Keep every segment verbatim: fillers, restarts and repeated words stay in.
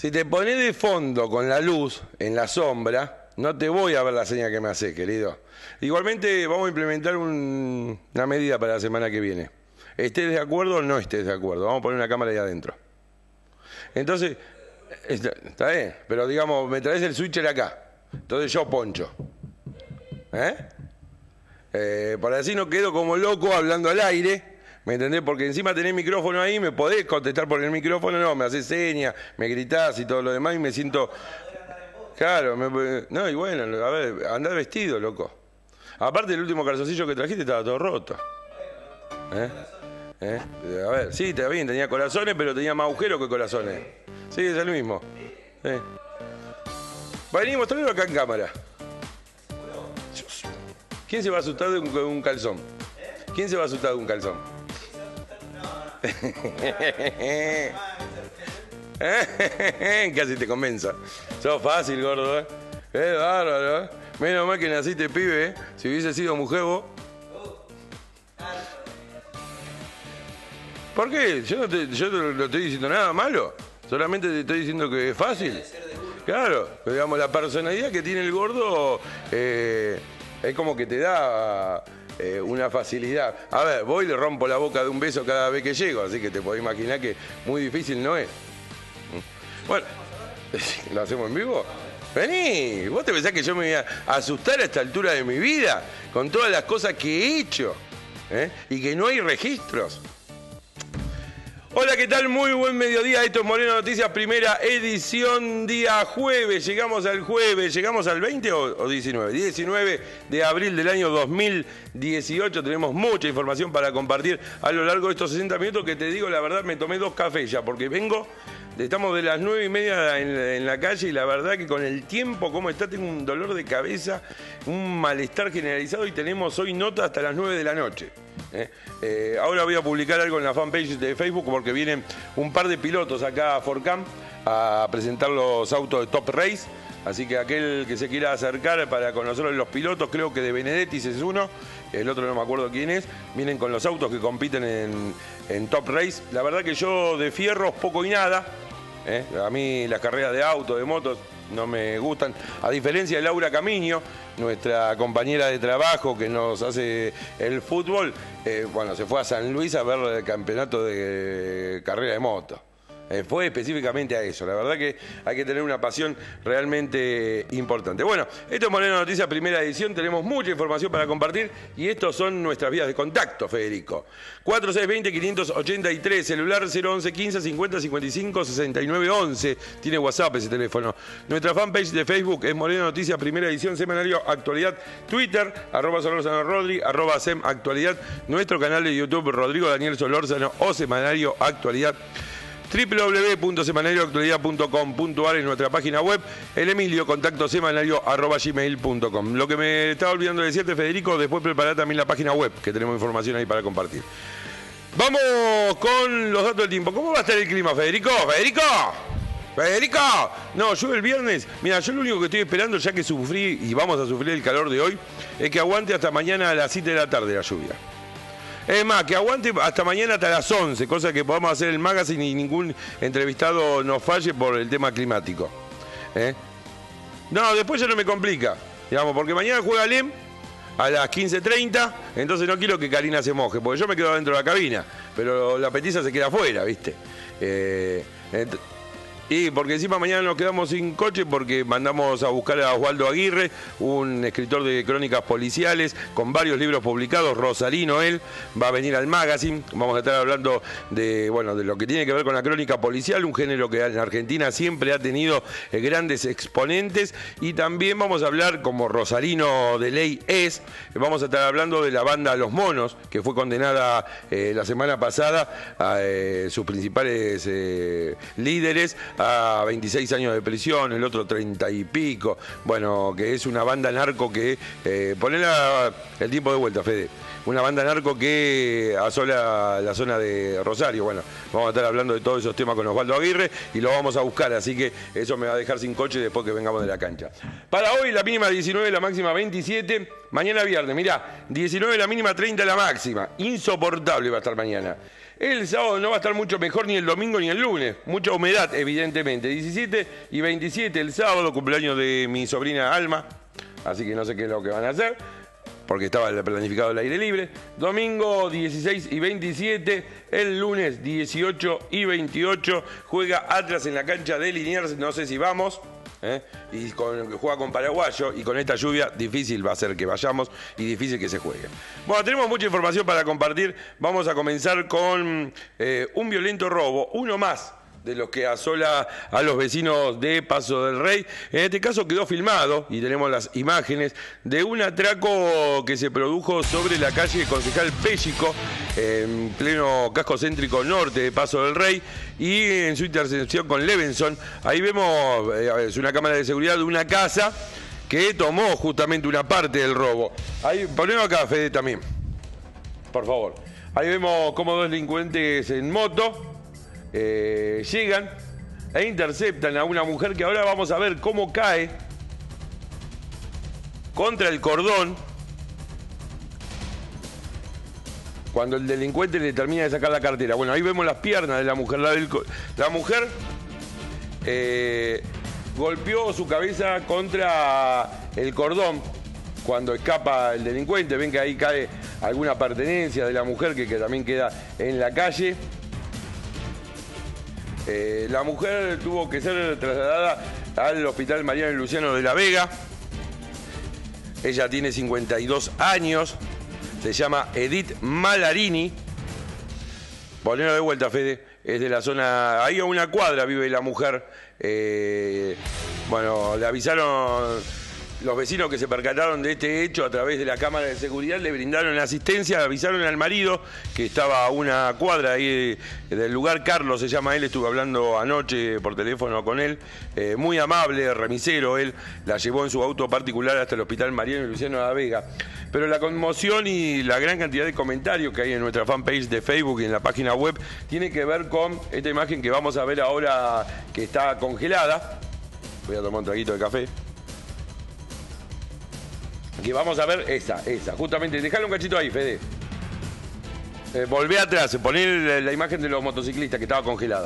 Si te pones de fondo con la luz en la sombra, no te voy a ver la señal que me haces, querido. Igualmente vamos a implementar un, una medida para la semana que viene. Estés de acuerdo o no estés de acuerdo. Vamos a poner una cámara ahí adentro. Entonces, está, está bien, pero digamos, me traes el switcher acá. Entonces yo poncho. ¿Eh? Eh, por así no quedo como loco hablando al aire. ¿Me entendés? Porque encima tenés micrófono ahí, me podés contestar por el micrófono, no, me haces señas, me gritás y todo lo demás y me siento... Claro, me... no, y bueno, a ver, andá vestido, loco. Aparte el último calzoncillo que trajiste estaba todo roto. ¿Eh? ¿Eh? A ver, sí, está bien, tenía corazones, pero tenía más agujeros que corazones. Sí, es el mismo. ¿Eh? Vení, mostralo acá en cámara. ¿Quién se va a asustar de un, un calzón? ¿Quién se va a asustar de un calzón? Casi te convenza. Sos fácil, gordo, ¿eh? Es bárbaro, ¿eh? Menos mal que naciste pibe, ¿eh? Si hubiese sido mujer vos. ¿Por qué? Yo no te, yo no estoy diciendo nada malo. Solamente te estoy diciendo que es fácil. Claro, digamos, la personalidad que tiene el gordo eh, es como que te da... Eh, una facilidad. A ver, voy y le rompo la boca de un beso cada vez que llego, así que te podés imaginar que muy difícil no es. Bueno, ¿lo hacemos en vivo? Vení, ¿vos te pensás que yo me voy a asustar a esta altura de mi vida con todas las cosas que he hecho? ¿Eh? Y que no hay registros. Hola, ¿qué tal? Muy buen mediodía. Esto es Moreno Noticias, primera edición, día jueves. Llegamos al jueves, ¿llegamos al veinte o, o diecinueve? diecinueve de abril del año dos mil dieciocho. Tenemos mucha información para compartir a lo largo de estos sesenta minutos que te digo, la verdad, me tomé dos cafés ya, porque vengo, estamos de las nueve y media en, en la calle y la verdad que con el tiempo, como está, tengo un dolor de cabeza, un malestar generalizado y tenemos hoy nota hasta las nueve de la noche. ¿Eh? Eh, ahora voy a publicar algo en la fanpage de Facebook porque vienen un par de pilotos acá a Forcam a presentar los autos de Top Race, así que aquel que se quiera acercar para conocer los pilotos, creo que de Benedettis es uno, el otro no me acuerdo quién es, vienen con los autos que compiten en, en Top Race. La verdad que yo de fierros poco y nada, ¿eh? A mí las carreras de autos, de motos no me gustan, a diferencia de Laura Camiño, nuestra compañera de trabajo que nos hace el fútbol. Eh, bueno, se fue a San Luis a ver el campeonato de carrera de moto. Eh, fue específicamente a eso. La verdad que hay que tener una pasión realmente importante. Bueno, esto es Moreno Noticias, primera edición. Tenemos mucha información para compartir y estos son nuestras vías de contacto, Federico. cuatro seis dos cero, quinientos ochenta y tres, celular cero once, quince, cincuenta, cincuenta y cinco, sesenta y nueve once. Tiene WhatsApp ese teléfono. Nuestra fanpage de Facebook es Moreno Noticias, primera edición, semanario Actualidad. Twitter, arroba Solórzano Rodri, arroba Sem Actualidad. Nuestro canal de YouTube, Rodrigo Daniel Solórzano o Semanario Actualidad. doble u doble u doble u punto semanario actualidad punto com punto a r es nuestra página web. El Emilio, contacto semanario arroba gmail punto com. Lo que me estaba olvidando de decirte, Federico, después prepará también la página web, que tenemos información ahí para compartir. Vamos con los datos del tiempo. ¿Cómo va a estar el clima, Federico? ¿Federico? ¿Federico? No, yo el viernes, mira, yo lo único que estoy esperando, ya que sufrí y vamos a sufrir el calor de hoy, es que aguante hasta mañana a las siete de la tarde la lluvia. Es más, que aguante hasta mañana hasta las once, cosa que podamos hacer el magazine y ningún entrevistado nos falle por el tema climático. ¿Eh? No, después ya no me complica, digamos, porque mañana juega Lem a las quince treinta, entonces no quiero que Karina se moje, porque yo me quedo dentro de la cabina, pero la petiza se queda afuera, ¿viste? Eh, Y porque encima mañana nos quedamos sin coche porque mandamos a buscar a Osvaldo Aguirre, un escritor de crónicas policiales con varios libros publicados, rosarino él, va a venir al magazine, vamos a estar hablando de, bueno, de lo que tiene que ver con la crónica policial, un género que en Argentina siempre ha tenido eh, grandes exponentes, y también vamos a hablar, como rosarino de ley es, vamos a estar hablando de la banda Los Monos, que fue condenada eh, la semana pasada a eh, sus principales eh, líderes a veintiséis años de prisión, el otro treinta y pico, bueno, que es una banda narco que, eh, ponela el tiempo de vuelta, Fede, una banda narco que asola la zona de Rosario. Bueno, vamos a estar hablando de todos esos temas con Osvaldo Aguirre y lo vamos a buscar, así que eso me va a dejar sin coche después que vengamos de la cancha. Para hoy la mínima diecinueve, la máxima veintisiete, mañana viernes, mirá, diecinueve la mínima, treinta la máxima, insoportable va a estar mañana. El sábado no va a estar mucho mejor ni el domingo ni el lunes. Mucha humedad, evidentemente. diecisiete y veintisiete el sábado, cumpleaños de mi sobrina Alma. Así que no sé qué es lo que van a hacer, porque estaba planificado el aire libre. Domingo dieciséis y veintisiete, el lunes dieciocho y veintiocho juega Atlas en la cancha de Liniers, no sé si vamos, ¿eh? y con, juega con Paraguayo, y con esta lluvia difícil va a ser que vayamos y difícil que se juegue. Bueno, tenemos mucha información para compartir. Vamos a comenzar con eh, un violento robo, uno más de los que asola a los vecinos de Paso del Rey. En este caso quedó filmado, y tenemos las imágenes, de un atraco que se produjo sobre la calle Concejal Pellico, en pleno casco céntrico norte de Paso del Rey, y en su intersección con Levenson. Ahí vemos, eh, es una cámara de seguridad de una casa que tomó justamente una parte del robo. Ahí, ponemos acá, Fede, también, por favor. Ahí vemos cómo dos delincuentes en moto Eh, llegan e interceptan a una mujer que ahora vamos a ver cómo cae contra el cordón cuando el delincuente le termina de sacar la cartera. Bueno, ahí vemos las piernas de la mujer. La, del, la mujer eh, golpeó su cabeza contra el cordón cuando escapa el delincuente. Ven que ahí cae alguna pertenencia de la mujer que, que también queda en la calle. Eh, la mujer tuvo que ser trasladada al Hospital Mariano y Luciano de la Vega. Ella tiene cincuenta y dos años. Se llama Edith Malarini. Ponelo de vuelta, Fede. Es de la zona... Ahí a una cuadra vive la mujer. Eh, bueno, le avisaron... Los vecinos que se percataron de este hecho a través de la cámara de seguridad le brindaron asistencia, avisaron al marido que estaba a una cuadra ahí del lugar. Carlos se llama él, estuve hablando anoche por teléfono con él, eh, muy amable, remisero él, la llevó en su auto particular hasta el Hospital Mariano y Luciano de la Vega. Pero la conmoción y la gran cantidad de comentarios que hay en nuestra fanpage de Facebook y en la página web tiene que ver con esta imagen que vamos a ver ahora, que está congelada. Voy a tomar un traguito de café. Que vamos a ver esa, esa, justamente, dejale un cachito ahí, Fede. Eh, volvé atrás, poné la, la imagen de los motociclistas que estaba congelada.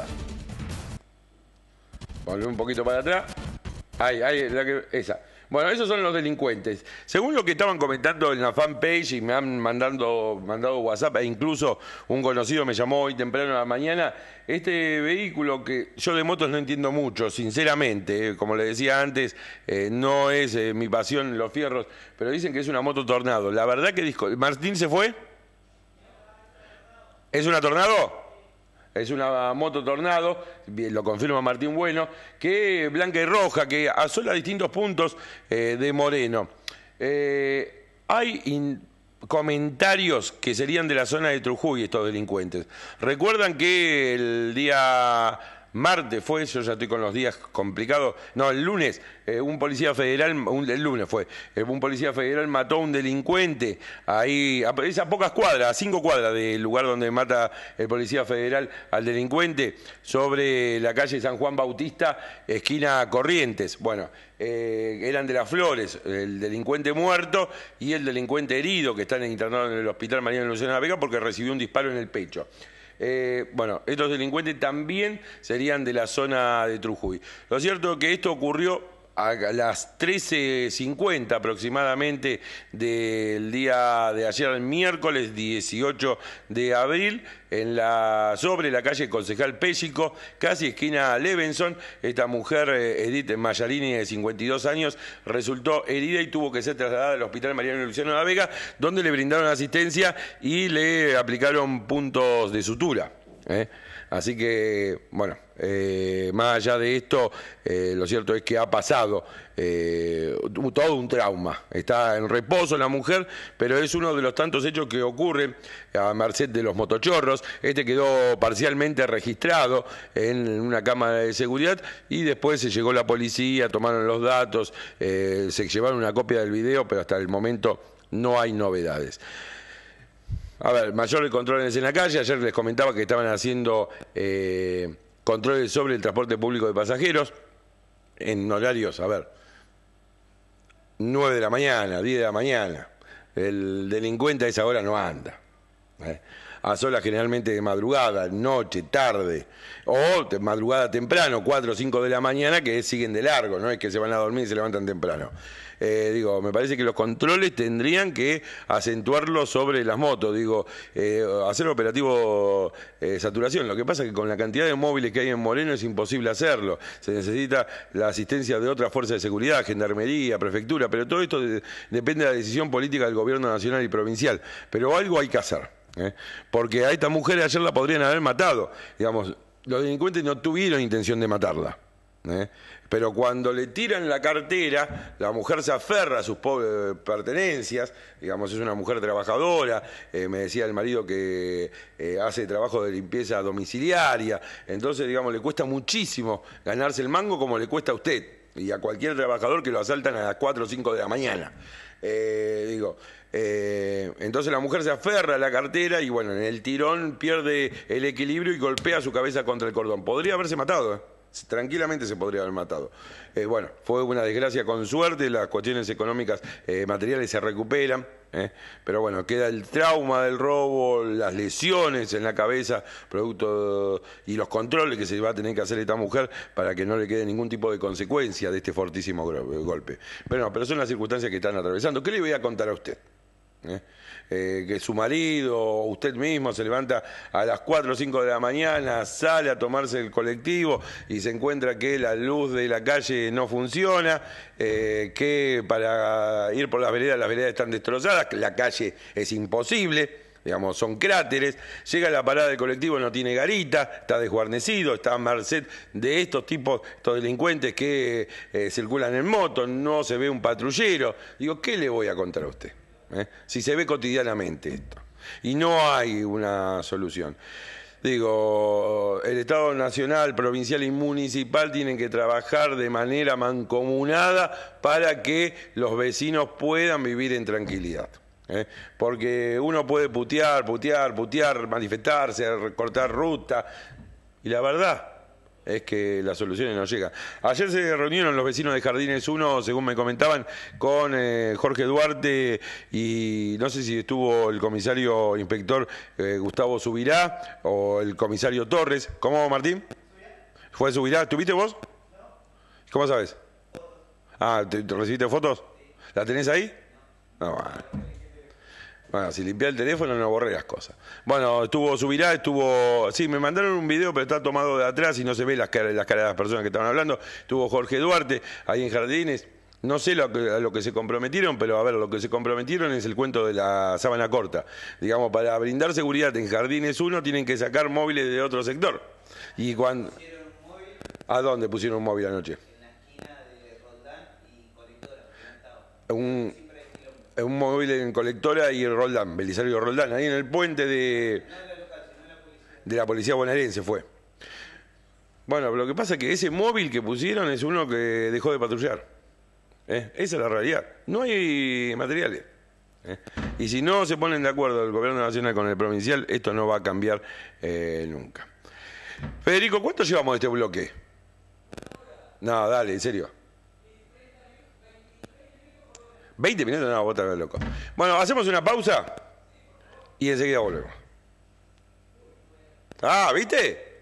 Volvé un poquito para atrás. Ahí, ahí, la que, esa. Bueno, esos son los delincuentes. Según lo que estaban comentando en la fanpage y me han mandando, mandado WhatsApp, e incluso un conocido me llamó hoy temprano a la mañana, este vehículo que yo de motos no entiendo mucho, sinceramente, eh, como le decía antes, eh, no es eh, mi pasión los fierros, pero dicen que es una moto Tornado. La verdad que... ¿Martín se fue? ¿Es una Tornado? Es una moto Tornado, lo confirma Martín Bueno, que blanca y roja, que asola distintos puntos eh, de Moreno. Eh, hay in, comentarios que serían de la zona de Trujuy estos delincuentes. Recuerdan que el día martes fue, yo ya estoy con los días complicados, no, el lunes, eh, un policía federal, un, el lunes fue, eh, un policía federal mató a un delincuente, ahí, a, es a pocas cuadras, a cinco cuadras del lugar donde mata el policía federal al delincuente, sobre la calle San Juan Bautista, esquina Corrientes. Bueno, eh, eran de Las Flores, el delincuente muerto y el delincuente herido, que están internados en el Hospital Mariano Luciano de la Vega porque recibió un disparo en el pecho. Eh, bueno, estos delincuentes también serían de la zona de Trujuy. Lo cierto es que esto ocurrió a las trece cincuenta aproximadamente del día de ayer, miércoles dieciocho de abril, en la, sobre la calle Concejal Pellico, casi esquina Levenson. Esta mujer, Edith Malarini, de cincuenta y dos años, resultó herida y tuvo que ser trasladada al Hospital Mariano y Luciano de la Vega, donde le brindaron asistencia y le aplicaron puntos de sutura. ¿eh? Así que, bueno, eh, más allá de esto, eh, lo cierto es que ha pasado eh, todo un trauma. Está en reposo la mujer, pero es uno de los tantos hechos que ocurren a merced de los motochorros. Este quedó parcialmente registrado en una cámara de seguridad y después se llegó la policía, tomaron los datos, eh, se llevaron una copia del video, pero hasta el momento no hay novedades. A ver, mayores controles en la calle. Ayer les comentaba que estaban haciendo eh, controles sobre el transporte público de pasajeros en horarios, a ver, nueve de la mañana, diez de la mañana. El delincuente a esa hora no anda. ¿eh? a solas generalmente de madrugada, noche, tarde, o de madrugada temprano, cuatro o cinco de la mañana, que siguen de largo, no es que se van a dormir y se levantan temprano. Eh, digo, me parece que los controles tendrían que acentuarlo sobre las motos, digo, eh, hacer operativo eh, saturación. Lo que pasa es que con la cantidad de móviles que hay en Moreno es imposible hacerlo. Se necesita la asistencia de otras fuerzas de seguridad, gendarmería, prefectura, pero todo esto de, depende de la decisión política del gobierno nacional y provincial. Pero algo hay que hacer, ¿eh? Porque a esta mujer ayer la podrían haber matado. Digamos, los delincuentes no tuvieron intención de matarla. ¿Eh? Pero cuando le tiran la cartera, la mujer se aferra a sus pertenencias, digamos, es una mujer trabajadora, eh, me decía el marido que eh, hace trabajo de limpieza domiciliaria, entonces, digamos, le cuesta muchísimo ganarse el mango como le cuesta a usted y a cualquier trabajador que lo asaltan a las cuatro o cinco de la mañana. Eh, digo, eh, entonces la mujer se aferra a la cartera y bueno, en el tirón pierde el equilibrio y golpea su cabeza contra el cordón. Podría haberse matado, ¿eh? Tranquilamente se podría haber matado. Eh, bueno, fue una desgracia con suerte, las cuestiones económicas, eh, materiales se recuperan, eh, pero bueno, queda el trauma del robo, las lesiones en la cabeza, producto y los controles que se va a tener que hacer esta mujer para que no le quede ningún tipo de consecuencia de este fortísimo golpe. Pero no, pero son las circunstancias que están atravesando. ¿Qué le voy a contar a usted? ¿Eh? Eh, que su marido o usted mismo se levanta a las cuatro o cinco de la mañana, sale a tomarse el colectivo y se encuentra que la luz de la calle no funciona, eh, que para ir por las veredas, las veredas están destrozadas, que la calle es imposible, digamos, son cráteres, llega a la parada del colectivo, no tiene garita, está desguarnecido, está a merced de estos tipos, estos delincuentes que eh, circulan en moto, no se ve un patrullero. Digo, ¿qué le voy a contar a usted? ¿Eh? Si se ve cotidianamente esto y no hay una solución. Digo, el Estado nacional, provincial y municipal tienen que trabajar de manera mancomunada para que los vecinos puedan vivir en tranquilidad. ¿Eh? Porque uno puede putear, putear, putear, manifestarse, cortar ruta y la verdad es que las soluciones no llegan. Ayer se reunieron los vecinos de Jardines uno, según me comentaban, con eh, Jorge Duarte y no sé si estuvo el comisario inspector eh, Gustavo Subirá o el comisario Torres. ¿Cómo, Martín? ¿Fue Subirá? ¿Estuviste vos? ¿Cómo sabes? Ah, ¿te, te recibiste fotos? ¿La tenés ahí? No, bueno. Bueno, si limpié el teléfono no borré las cosas. Bueno, estuvo Subirá, estuvo... Sí, me mandaron un video, pero está tomado de atrás y no se ve las caras, las caras de las personas que estaban hablando. Estuvo Jorge Duarte, ahí en Jardines. No sé lo que, a lo que se comprometieron, pero a ver, lo que se comprometieron es el cuento de la sábana corta. Digamos, para brindar seguridad en Jardines uno tienen que sacar móviles de otro sector. Y cuando... ¿A dónde pusieron un móvil anoche? En la esquina de Roldán y Colectora. Un... Un móvil en Colectora y el Roldán, Belisario Roldán, ahí en el puente de, de la policía bonaerense fue. Bueno, lo que pasa es que ese móvil que pusieron es uno que dejó de patrullar. ¿Eh? Esa es la realidad. No hay materiales. ¿Eh? Y si no se ponen de acuerdo el gobierno nacional con el provincial, esto no va a cambiar eh, nunca. Federico, ¿cuánto llevamos de este bloque? No, dale, en serio. veinte minutos, no, vos te ves loco. Bueno, hacemos una pausa y enseguida volvemos. Ah, ¿viste?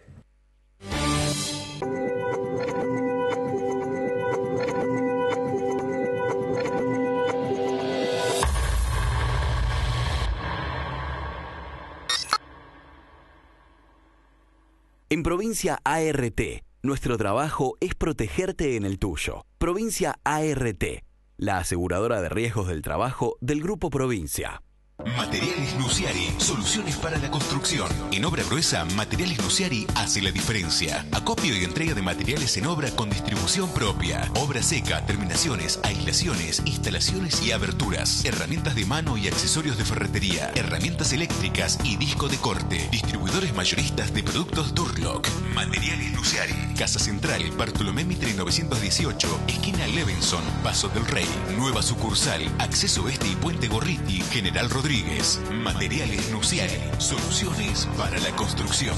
En Provincia A R T, nuestro trabajo es protegerte en el tuyo. Provincia A R T, la aseguradora de riesgos del trabajo del Grupo Provincia. Materiales Luciari, soluciones para la construcción. En obra gruesa, Materiales Luciari hace la diferencia. Acopio y entrega de materiales en obra con distribución propia. Obra seca, terminaciones, aislaciones, instalaciones y aberturas. Herramientas de mano y accesorios de ferretería. Herramientas eléctricas y disco de corte. Distribuidores mayoristas de productos Durlock. Materiales Luciari. Casa Central, Bartolomé Mitre novecientos dieciocho, esquina Levenson, Paso del Rey. Nueva sucursal, Acceso Este y Puente Gorriti, General Rodríguez. Rodríguez. Materiales Luciari. Soluciones para la construcción.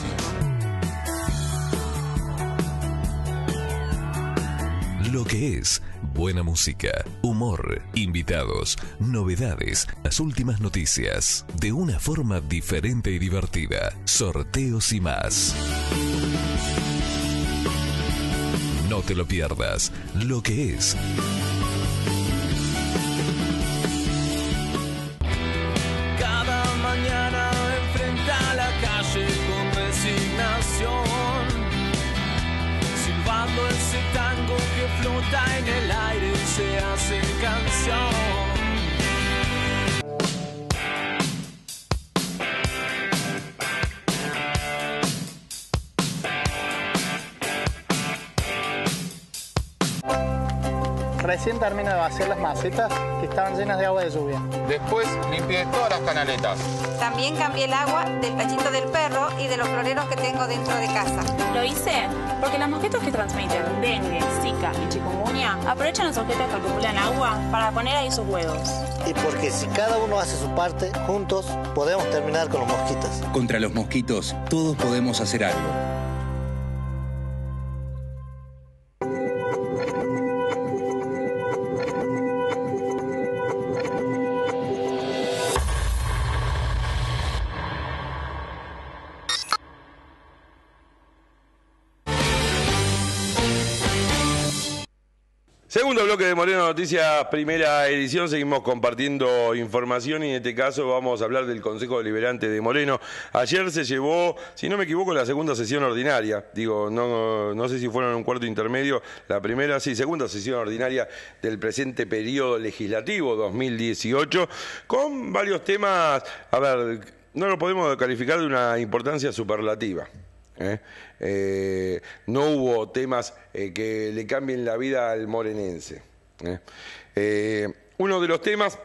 lo que es buena música, humor, invitados, novedades, las últimas noticias, de una forma diferente y divertida, sorteos y más. No te lo pierdas, lo que es. Cada mañana enfrenta la calle con resignación, silbando ese tango que flota en el aire y se hace canción. Recién termino de vaciar las macetas que estaban llenas de agua de lluvia. Después limpié todas las canaletas. También cambié el agua del tachito del perro y de los floreros que tengo dentro de casa. Lo hice porque los mosquitos que transmiten dengue, zika y chikungunya aprovechan los objetos que acumulan agua para poner ahí sus huevos. Y porque si cada uno hace su parte, juntos podemos terminar con los mosquitos. Contra los mosquitos, todos podemos hacer algo. Segundo bloque de Moreno Noticias, primera edición. Seguimos compartiendo información y en este caso vamos a hablar del Consejo Deliberante de Moreno. Ayer se llevó, si no me equivoco, la segunda sesión ordinaria. Digo, no, no sé si fueron un cuarto intermedio. La primera, sí, segunda sesión ordinaria del presente periodo legislativo dos mil dieciocho, con varios temas, a ver, no lo podemos calificar de una importancia superlativa. ¿Eh? Eh, no hubo temas eh, que le cambien la vida al morenense. ¿eh? Eh, uno de los temas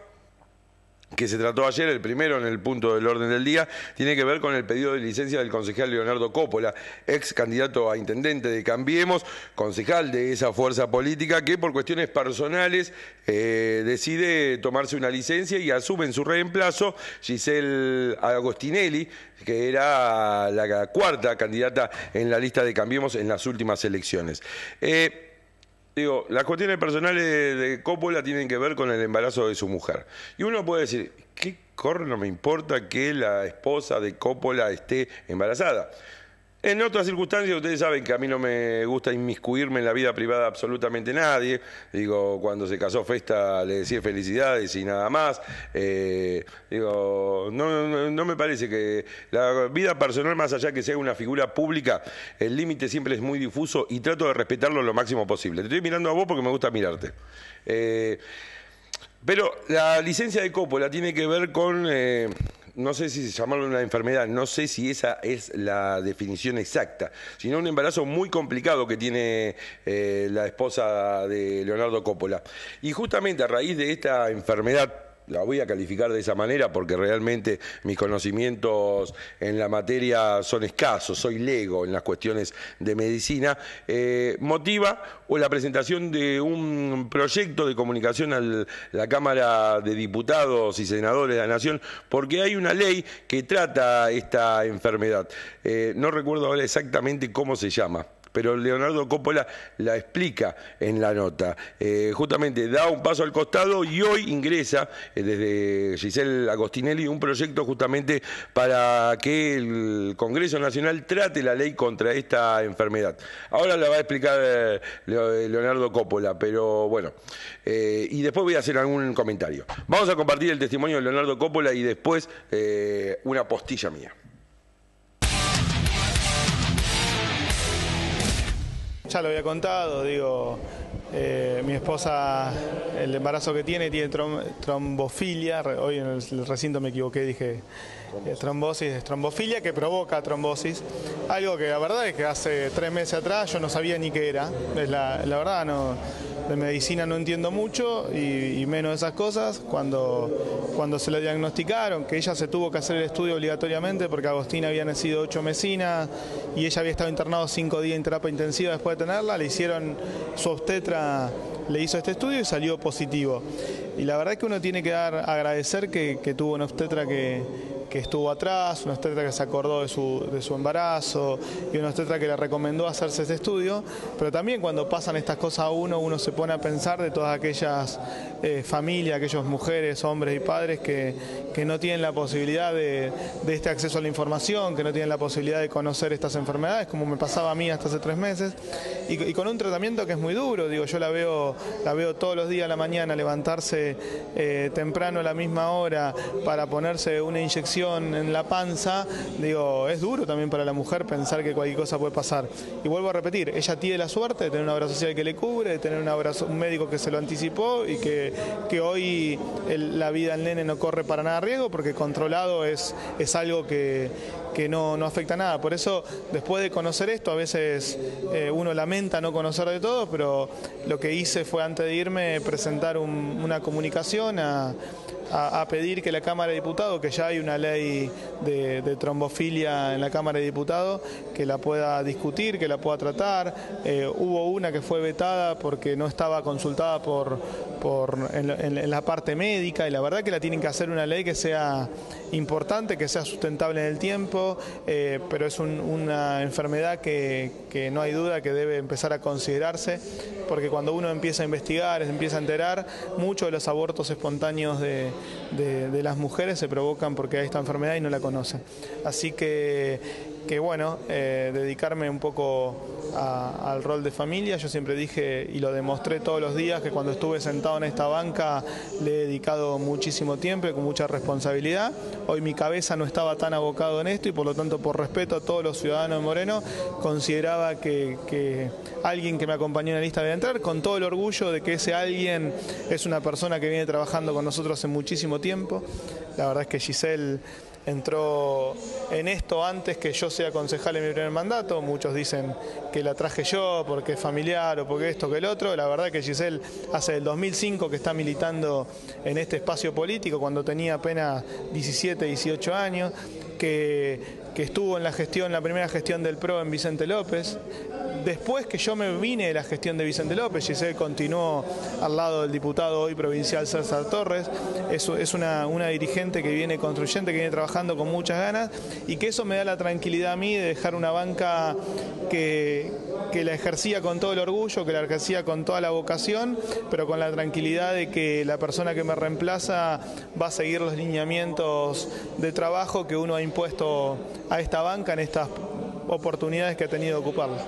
que se trató ayer, el primero en el punto del orden del día, tiene que ver con el pedido de licencia del concejal Leonardo Coppola, ex candidato a intendente de Cambiemos, concejal de esa fuerza política que por cuestiones personales eh, decide tomarse una licencia y asume en su reemplazo Giselle Agostinelli, que era la cuarta candidata en la lista de Cambiemos en las últimas elecciones. Eh, Digo, las cuestiones personales de Coppola tienen que ver con el embarazo de su mujer. Y uno puede decir, ¿qué corno me importa que la esposa de Coppola esté embarazada? En otras circunstancias, ustedes saben que a mí no me gusta inmiscuirme en la vida privada de absolutamente nadie. Digo, cuando se casó Festa le decía felicidades y nada más. Eh, digo, no, no, no me parece que la vida personal, más allá que sea una figura pública, el límite siempre es muy difuso y trato de respetarlo lo máximo posible. Te estoy mirando a vos porque me gusta mirarte. Eh, pero la licencia de Coppola tiene que ver con... Eh, no sé si llamarlo una enfermedad, no sé si esa es la definición exacta, sino un embarazo muy complicado que tiene eh, la esposa de Leonardo Coppola. Y justamente a raíz de esta enfermedad, la voy a calificar de esa manera porque realmente mis conocimientos en la materia son escasos, soy lego en las cuestiones de medicina, eh, motiva o la presentación de un proyecto de comunicación a la Cámara de Diputados y Senadores de la Nación, porque hay una ley que trata esta enfermedad. Eh, no recuerdo ahora exactamente cómo se llama, pero Leonardo Coppola la explica en la nota. Eh, justamente da un paso al costado y hoy ingresa eh, desde Giselle Agostinelli un proyecto justamente para que el Congreso Nacional trate la ley contra esta enfermedad. Ahora la va a explicar eh, Leonardo Coppola, pero bueno, eh, y después voy a hacer algún comentario. Vamos a compartir el testimonio de Leonardo Coppola y después eh, una postilla mía. Ya lo había contado, digo, eh, mi esposa, el embarazo que tiene, tiene trom trombofilia, hoy en el recinto me equivoqué, dije eh, trombosis, es trombofilia que provoca trombosis, algo que la verdad es que hace tres meses atrás yo no sabía ni qué era, es la, la verdad no, de medicina no entiendo mucho y, y menos esas cosas, cuando, cuando se le diagnosticaron, que ella se tuvo que hacer el estudio obligatoriamente porque Agostina había nacido ocho mesinas y ella había estado internado cinco días en terapia intensiva después de tenerla, le hicieron, su obstetra le hizo este estudio y salió positivo. Y la verdad es que uno tiene que dar, agradecer que, que tuvo una obstetra que, que estuvo atrás, un obstetra que se acordó de su, de su embarazo y un obstetra que le recomendó hacerse ese estudio, pero también cuando pasan estas cosas a uno, uno se pone a pensar de todas aquellas eh, familias, aquellas mujeres, hombres y padres que, que no tienen la posibilidad de, de este acceso a la información, que no tienen la posibilidad de conocer estas enfermedades, como me pasaba a mí hasta hace tres meses, y, y con un tratamiento que es muy duro. Digo, yo la veo, la veo todos los días a la mañana, levantarse eh, temprano a la misma hora para ponerse una inyección en la panza. Digo, es duro también para la mujer pensar que cualquier cosa puede pasar. Y vuelvo a repetir, ella tiene la suerte de tener una obra social que le cubre, de tener una obra, un médico que se lo anticipó y que, que hoy el, la vida del nene no corre para nada riesgo, porque controlado es, es algo que, que no, no afecta a nada. Por eso, después de conocer esto, a veces eh, uno lamenta no conocer de todo, pero lo que hice fue, antes de irme, presentar un, una comunicación a, a, a pedir que la Cámara de Diputados, que ya hay una ley de, de trombofilia en la Cámara de Diputados, que la pueda discutir, que la pueda tratar. Eh, hubo una que fue vetada porque no estaba consultada por, por en, en, en la parte médica, y la verdad que la tienen que hacer una ley que sea importante, que sea sustentable en el tiempo, eh, pero es un, una enfermedad que, que no hay duda que debe empezar a considerarse, porque cuando uno empieza a investigar, se empieza a enterar, muchos de los abortos espontáneos de, de, de las mujeres se provocan porque hay esta enfermedad y no la conocen. Así que, que bueno, eh, dedicarme un poco a, al rol de familia. Yo siempre dije y lo demostré todos los días que cuando estuve sentado en esta banca le he dedicado muchísimo tiempo y con mucha responsabilidad. Hoy mi cabeza no estaba tan abocado en esto y por lo tanto, por respeto a todos los ciudadanos de Moreno, consideraba que, que alguien que me acompañó en la lista debe entrar, con todo el orgullo de que ese alguien es una persona que viene trabajando con nosotros hace muchísimo tiempo. La verdad es que Giselle entró en esto antes que yo sea concejal en mi primer mandato. Muchos dicen que la traje yo porque es familiar o porque esto que el otro. La verdad que Giselle hace el dos mil cinco que está militando en este espacio político, cuando tenía apenas diecisiete, dieciocho años, que, que estuvo en la gestión, la primera gestión del P R O en Vicente López. Después que yo me vine de la gestión de Vicente López, Giselle continuó al lado del diputado hoy provincial César Torres. Es, es una, una dirigente que viene construyente, que viene trabajando con muchas ganas, y que eso me da la tranquilidad a mí de dejar una banca que, que la ejercía con todo el orgullo, que la ejercía con toda la vocación, pero con la tranquilidad de que la persona que me reemplaza va a seguir los lineamientos de trabajo que uno ha impuesto a esta banca en estas oportunidades que ha tenido de ocuparla.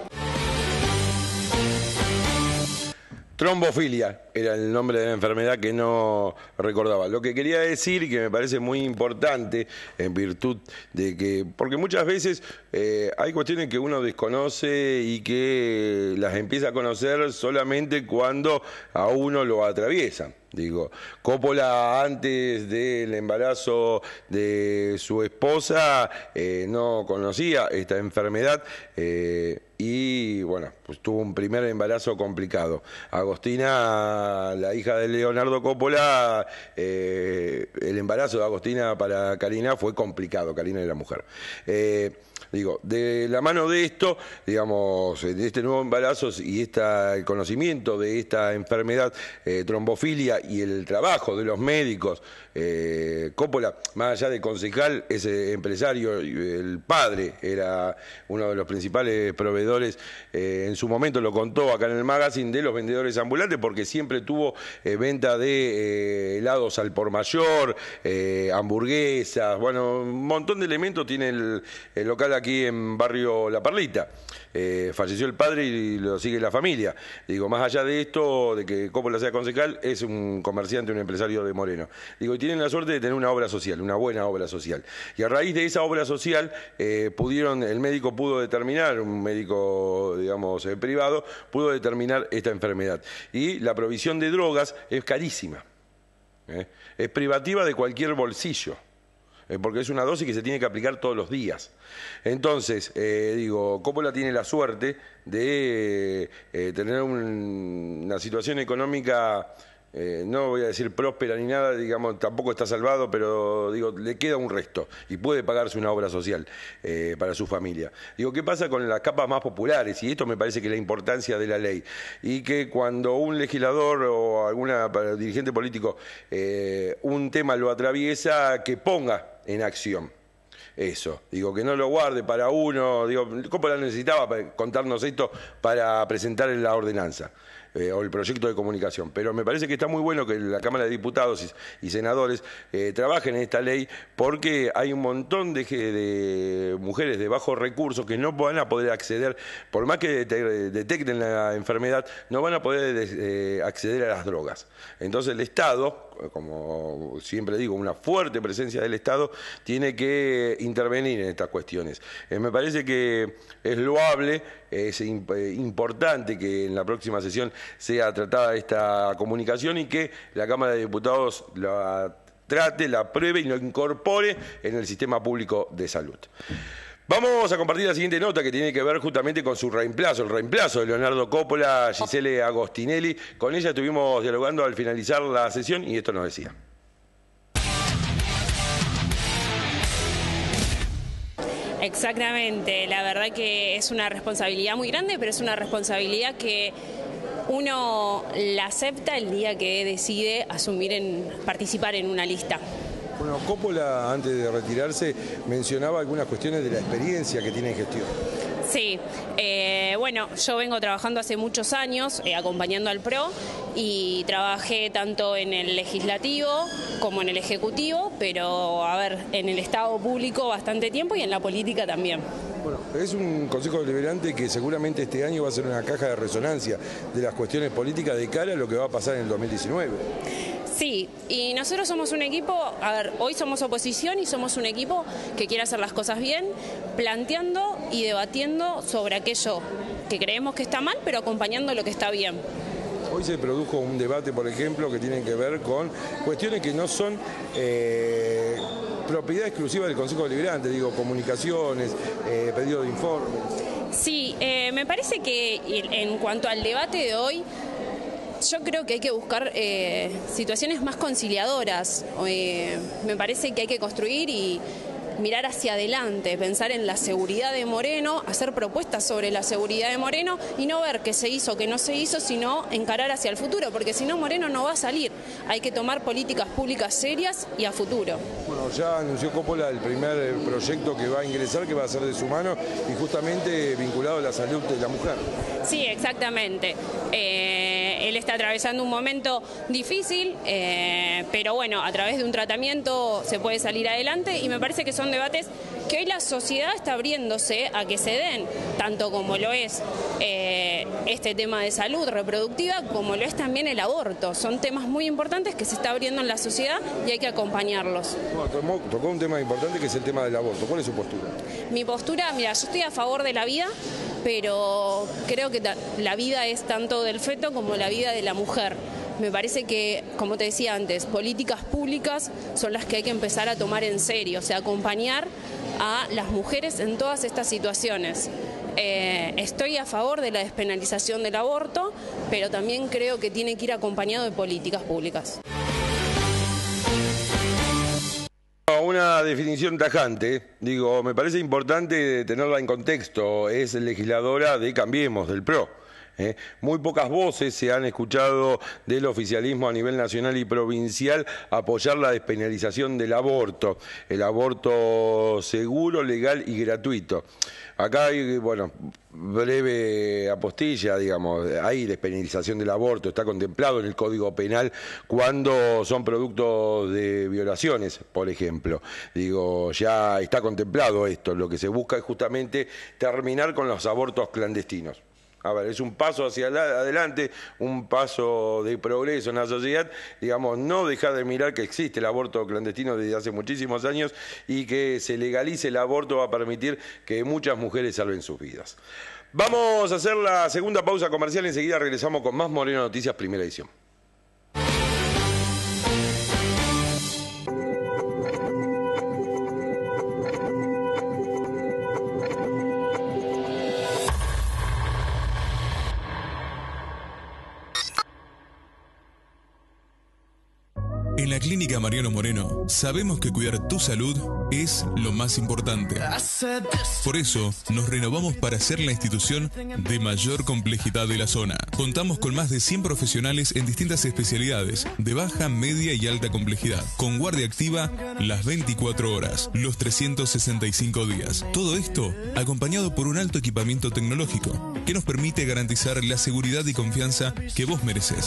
Trombofilia era el nombre de la enfermedad que no recordaba. Lo que quería decir, y que me parece muy importante, en virtud de que, porque muchas veces eh, hay cuestiones que uno desconoce y que las empieza a conocer solamente cuando a uno lo atraviesan. Digo, Coppola, antes del embarazo de su esposa, eh, no conocía esta enfermedad eh, y, bueno, pues tuvo un primer embarazo complicado. Agostina, la hija de Leonardo Coppola, eh, el embarazo de Agostina para Karina fue complicado. Karina era mujer. Eh, Digo, de la mano de esto, digamos, de este nuevo embarazo y esta, el conocimiento de esta enfermedad, eh, trombofilia, y el trabajo de los médicos, eh, Coppola, más allá de concejal, es empresario, el padre era uno de los principales proveedores, eh, en su momento lo contó acá en el magazine, de los vendedores ambulantes, porque siempre tuvo eh, venta de eh, helados al por mayor, eh, hamburguesas, bueno, un montón de elementos tiene el, el local aquí en barrio La Perlita. Eh, falleció el padre y lo sigue la familia. Digo, más allá de esto, de que Coppola sea concejal, es un comerciante, un empresario de Moreno. Digo, y tienen la suerte de tener una obra social, una buena obra social. Y a raíz de esa obra social, eh, pudieron, el médico pudo determinar, un médico, digamos, eh, privado, pudo determinar esta enfermedad. Y la provisión de drogas es carísima. ¿eh? Es privativa de cualquier bolsillo, porque es una dosis que se tiene que aplicar todos los días. Entonces, eh, digo, Coppola tiene la suerte de eh, tener un, una situación económica, eh, no voy a decir próspera ni nada, digamos, tampoco está salvado, pero digo, le queda un resto y puede pagarse una obra social eh, para su familia. Digo, ¿qué pasa con las capas más populares? Y esto me parece que es la importancia de la ley. Y que cuando un legislador o alguna dirigente político eh, un tema lo atraviesa, que ponga en acción. Eso, digo, que no lo guarde para uno, digo, Coppola necesitaba para contarnos esto para presentar la ordenanza. Eh, o el proyecto de comunicación, pero me parece que está muy bueno que la Cámara de Diputados y, y Senadores eh, trabajen en esta ley, porque hay un montón de, de mujeres de bajos recursos que no van a poder acceder, por más que te, detecten la enfermedad, no van a poder eh, acceder a las drogas. Entonces el Estado, como siempre digo, una fuerte presencia del Estado, tiene que intervenir en estas cuestiones. Eh, me parece que es loable, es importante que en la próxima sesión sea tratada esta comunicación y que la Cámara de Diputados la trate, la apruebe y lo incorpore en el sistema público de salud. Vamos a compartir la siguiente nota que tiene que ver justamente con su reemplazo, el reemplazo de Leonardo Coppola, Giselle Agostinelli. Con ella estuvimos dialogando al finalizar la sesión y esto nos decía. Exactamente, la verdad que es una responsabilidad muy grande, pero es una responsabilidad que uno la acepta el día que decide asumir en participar en una lista. Bueno, Coppola, antes de retirarse, mencionaba algunas cuestiones de la experiencia que tiene en gestión. Sí, eh, bueno, yo vengo trabajando hace muchos años eh, acompañando al PRO y trabajé tanto en el legislativo como en el ejecutivo, pero a ver, en el Estado público bastante tiempo y en la política también. Bueno, es un Consejo Deliberante que seguramente este año va a ser una caja de resonancia de las cuestiones políticas de cara a lo que va a pasar en el dos mil diecinueve. Sí, y nosotros somos un equipo, a ver, hoy somos oposición y somos un equipo que quiere hacer las cosas bien, planteando y debatiendo sobre aquello que creemos que está mal, pero acompañando lo que está bien. Hoy se produjo un debate, por ejemplo, que tiene que ver con cuestiones que no son eh, propiedad exclusiva del Consejo Deliberante, digo, comunicaciones, eh, pedido de informes. Sí, eh, me parece que en cuanto al debate de hoy, yo creo que hay que buscar eh, situaciones más conciliadoras. Eh, me parece que hay que construir y mirar hacia adelante, pensar en la seguridad de Moreno, hacer propuestas sobre la seguridad de Moreno y no ver qué se hizo, qué no se hizo, sino encarar hacia el futuro, porque si no Moreno no va a salir. Hay que tomar políticas públicas serias y a futuro. Bueno, ya anunció Coppola el primer proyecto que va a ingresar, que va a ser de su mano y justamente vinculado a la salud de la mujer. Sí, exactamente. Eh, él está atravesando un momento difícil, eh, pero bueno, a través de un tratamiento se puede salir adelante y me parece que son debates que hoy la sociedad está abriéndose a que se den, tanto como lo es eh, este tema de salud reproductiva, como lo es también el aborto. Son temas muy importantes que se está abriendo en la sociedad y hay que acompañarlos. Bueno, tomó, tocó un tema importante que es el tema del aborto. ¿Cuál es su postura? Mi postura, mira, yo estoy a favor de la vida, pero creo que la vida es tanto del feto como la vida de la mujer. Me parece que, como te decía antes, políticas públicas son las que hay que empezar a tomar en serio, o sea, acompañar a las mujeres en todas estas situaciones. Eh, estoy a favor de la despenalización del aborto, pero también creo que tiene que ir acompañado de políticas públicas. Una definición tajante, digo, me parece importante tenerla en contexto, es legisladora de Cambiemos, del PRO. ¿eh? Muy pocas voces se han escuchado del oficialismo a nivel nacional y provincial apoyar la despenalización del aborto, el aborto seguro, legal y gratuito. Acá hay, bueno, breve apostilla, digamos, hay despenalización del aborto, está contemplado en el Código Penal cuando son productos de violaciones, por ejemplo. Digo, ya está contemplado esto, lo que se busca es justamente terminar con los abortos clandestinos. A ver, es un paso hacia adelante, un paso de progreso en la sociedad, digamos, no dejar de mirar que existe el aborto clandestino desde hace muchísimos años y que se legalice el aborto va a permitir que muchas mujeres salven sus vidas. Vamos a hacer la segunda pausa comercial, enseguida regresamos con más Moreno Noticias, primera edición. En En la Clínica Mariano Moreno sabemos que cuidar tu salud es lo más importante. Por eso nos renovamos para ser la institución de mayor complejidad de la zona. Contamos con más de cien profesionales en distintas especialidades de baja, media y alta complejidad, con guardia activa las veinticuatro horas, los trescientos sesenta y cinco días. Todo esto acompañado por un alto equipamiento tecnológico que nos permite garantizar la seguridad y confianza que vos mereces.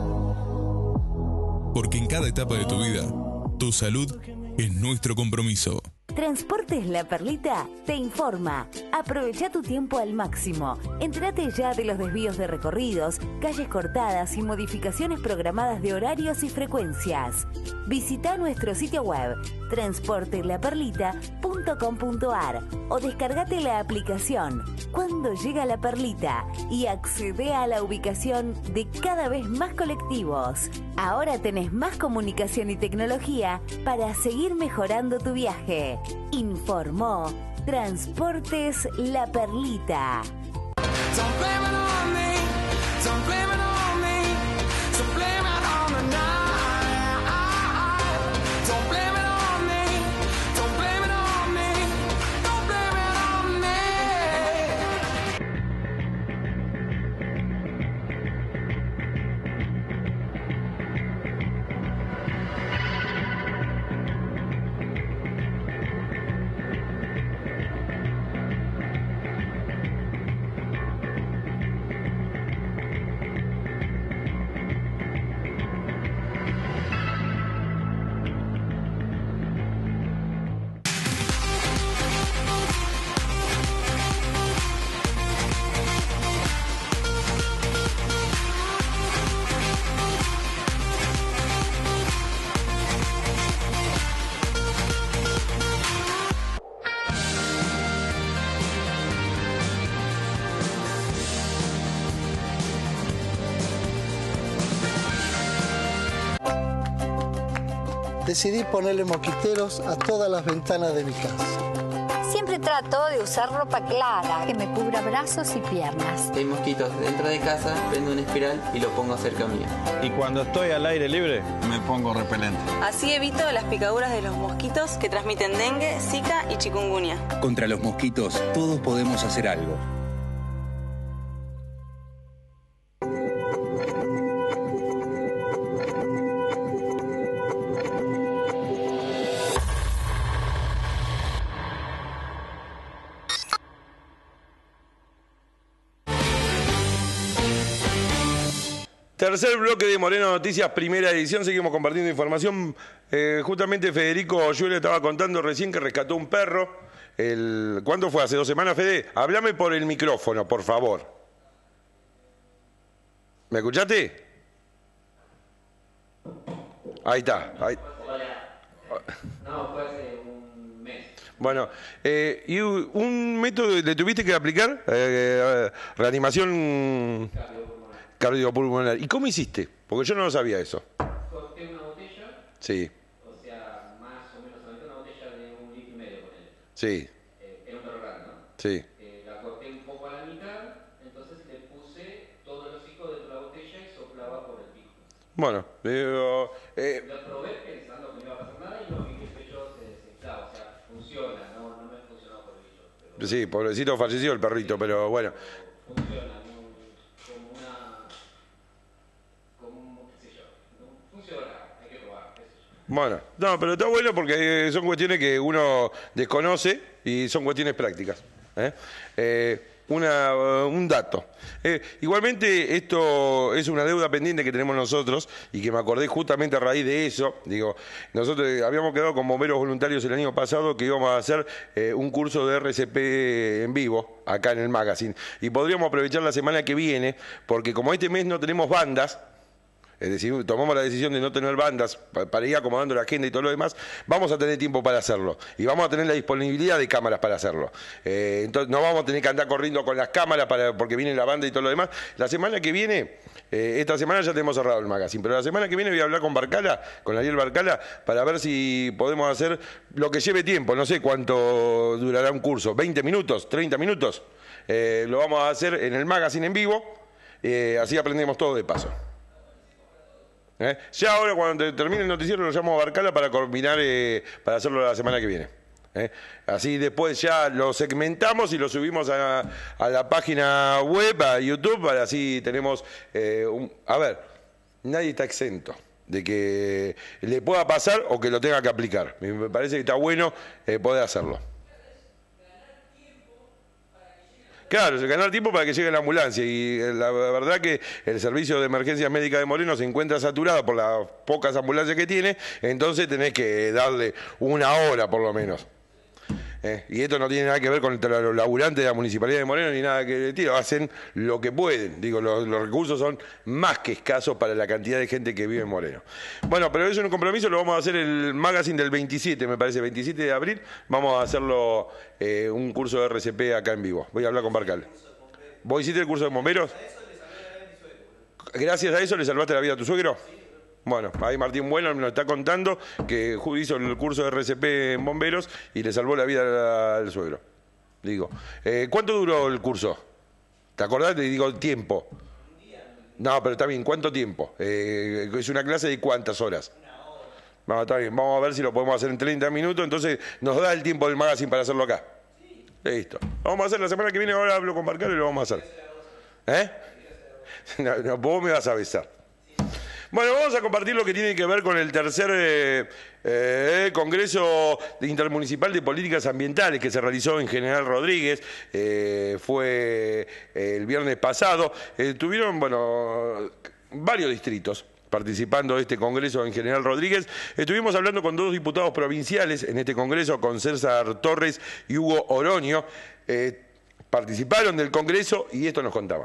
Porque en cada etapa de tu vida, tu salud es nuestro compromiso. Transportes La Perlita te informa. Aprovecha tu tiempo al máximo. Entérate ya de los desvíos de recorridos, calles cortadas y modificaciones programadas de horarios y frecuencias. Visita nuestro sitio web transporte la perlita punto com punto ar o descargate la aplicación Cuando Llega La Perlita y accede a la ubicación de cada vez más colectivos. Ahora tenés más comunicación y tecnología para seguir mejorando tu viaje. Informó Transportes La Perlita. Decidí ponerle mosquiteros a todas las ventanas de mi casa. Siempre trato de usar ropa clara, que me cubra brazos y piernas. Si hay mosquitos dentro de casa, prendo una espiral y lo pongo cerca mío. Y cuando estoy al aire libre, me pongo repelente. Así evito las picaduras de los mosquitos que transmiten dengue, zika y chikungunya. Contra los mosquitos, todos podemos hacer algo. Tercer bloque de Moreno Noticias, primera edición. Seguimos compartiendo información. Eh, justamente Federico yo le estaba contando recién que rescató un perro. El, ¿Cuándo fue? ¿Hace dos semanas, Fede? Háblame por el micrófono, por favor. ¿Me escuchaste? Ahí está. Ahí. No, fue hace un mes. Bueno, eh, ¿y un método le tuviste que aplicar? Eh, eh, reanimación cardiopulmonar. ¿Y cómo hiciste? Porque yo no lo sabía eso. Corté una botella. Sí. O sea, más o menos aventé una botella de un litro y medio con él. Sí. Eh, era un perro grande, ¿no? Sí. Eh, la corté un poco a la mitad, entonces le puse todo el hocico dentro de la botella y soplaba por el pico. Bueno, eh, eh, Lo probé pensando que no iba a pasar nada y no vi que el pecho se desinflaba. O sea, funciona, no, no me funcionó por el bicho. Pero... Sí, pobrecito falleció el perrito, pero bueno. Funciona. Bueno, no, pero está bueno porque son cuestiones que uno desconoce y son cuestiones prácticas. ¿eh? Eh, una, uh, un dato. Eh, igualmente, esto es una deuda pendiente que tenemos nosotros y que me acordé justamente a raíz de eso. Digo, nosotros habíamos quedado con bomberos voluntarios el año pasado que íbamos a hacer eh, un curso de R C P en vivo acá en el magazine. Y podríamos aprovechar la semana que viene porque como este mes no tenemos bandas, es decir, tomamos la decisión de no tener bandas para ir acomodando la agenda y todo lo demás, vamos a tener tiempo para hacerlo y vamos a tener la disponibilidad de cámaras para hacerlo. Eh, entonces no vamos a tener que andar corriendo con las cámaras para, porque viene la banda y todo lo demás. La semana que viene, eh, esta semana ya tenemos cerrado el magazine, pero la semana que viene voy a hablar con Barcala, con Ariel Barcala, para ver si podemos hacer lo que lleve tiempo. No sé cuánto durará un curso, veinte minutos, treinta minutos. Eh, lo vamos a hacer en el magazine en vivo, eh, así aprendemos todo de paso. ¿Eh? Ya ahora cuando te- termine el noticiero lo llamo a Barcala para coordinar, eh, para hacerlo la semana que viene. ¿Eh? Así después ya lo segmentamos y lo subimos a, a la página web, a YouTube, para así tenemos eh, un... A ver, nadie está exento de que le pueda pasar o que lo tenga que aplicar. Me parece que está bueno eh, poder hacerlo. Claro, ganar tiempo para que llegue la ambulancia, y la verdad que el servicio de emergencias médicas de Moreno se encuentra saturado por las pocas ambulancias que tiene, entonces tenés que darle una hora por lo menos. Eh, y esto no tiene nada que ver con los laburantes de la Municipalidad de Moreno ni nada que de tiro, hacen lo que pueden. Digo, los, los recursos son más que escasos para la cantidad de gente que vive en Moreno. Bueno, pero eso es un compromiso, lo vamos a hacer el magazine del veintisiete, me parece, veintisiete de abril, vamos a hacerlo eh, un curso de R C P acá en vivo. Voy a hablar con Barcal. ¿Vos hiciste el curso de bomberos? Gracias a eso le salvaste la vida a tu suegro. Bueno, ahí Martín Bueno nos está contando que hizo el curso de R C P en bomberos y le salvó la vida al suegro. Digo, eh, ¿cuánto duró el curso? ¿Te acordás? Te digo el tiempo. No, pero está bien, ¿cuánto tiempo? Eh, es una clase de ¿cuántas horas? No, está bien, vamos a ver si lo podemos hacer en treinta minutos, entonces nos da el tiempo del magazine para hacerlo acá. Listo. Vamos a hacer la semana que viene, ahora hablo con Barcal y lo vamos a hacer. ¿Eh? No, no, vos me vas a besar. Bueno, vamos a compartir lo que tiene que ver con el tercer eh, eh, Congreso Intermunicipal de Políticas Ambientales que se realizó en General Rodríguez, eh, fue eh, el viernes pasado. Eh, tuvieron, bueno, varios distritos participando de este Congreso en General Rodríguez. Estuvimos hablando con dos diputados provinciales en este Congreso, con César Torres y Hugo Oroño. Eh, participaron del Congreso y esto nos contaban.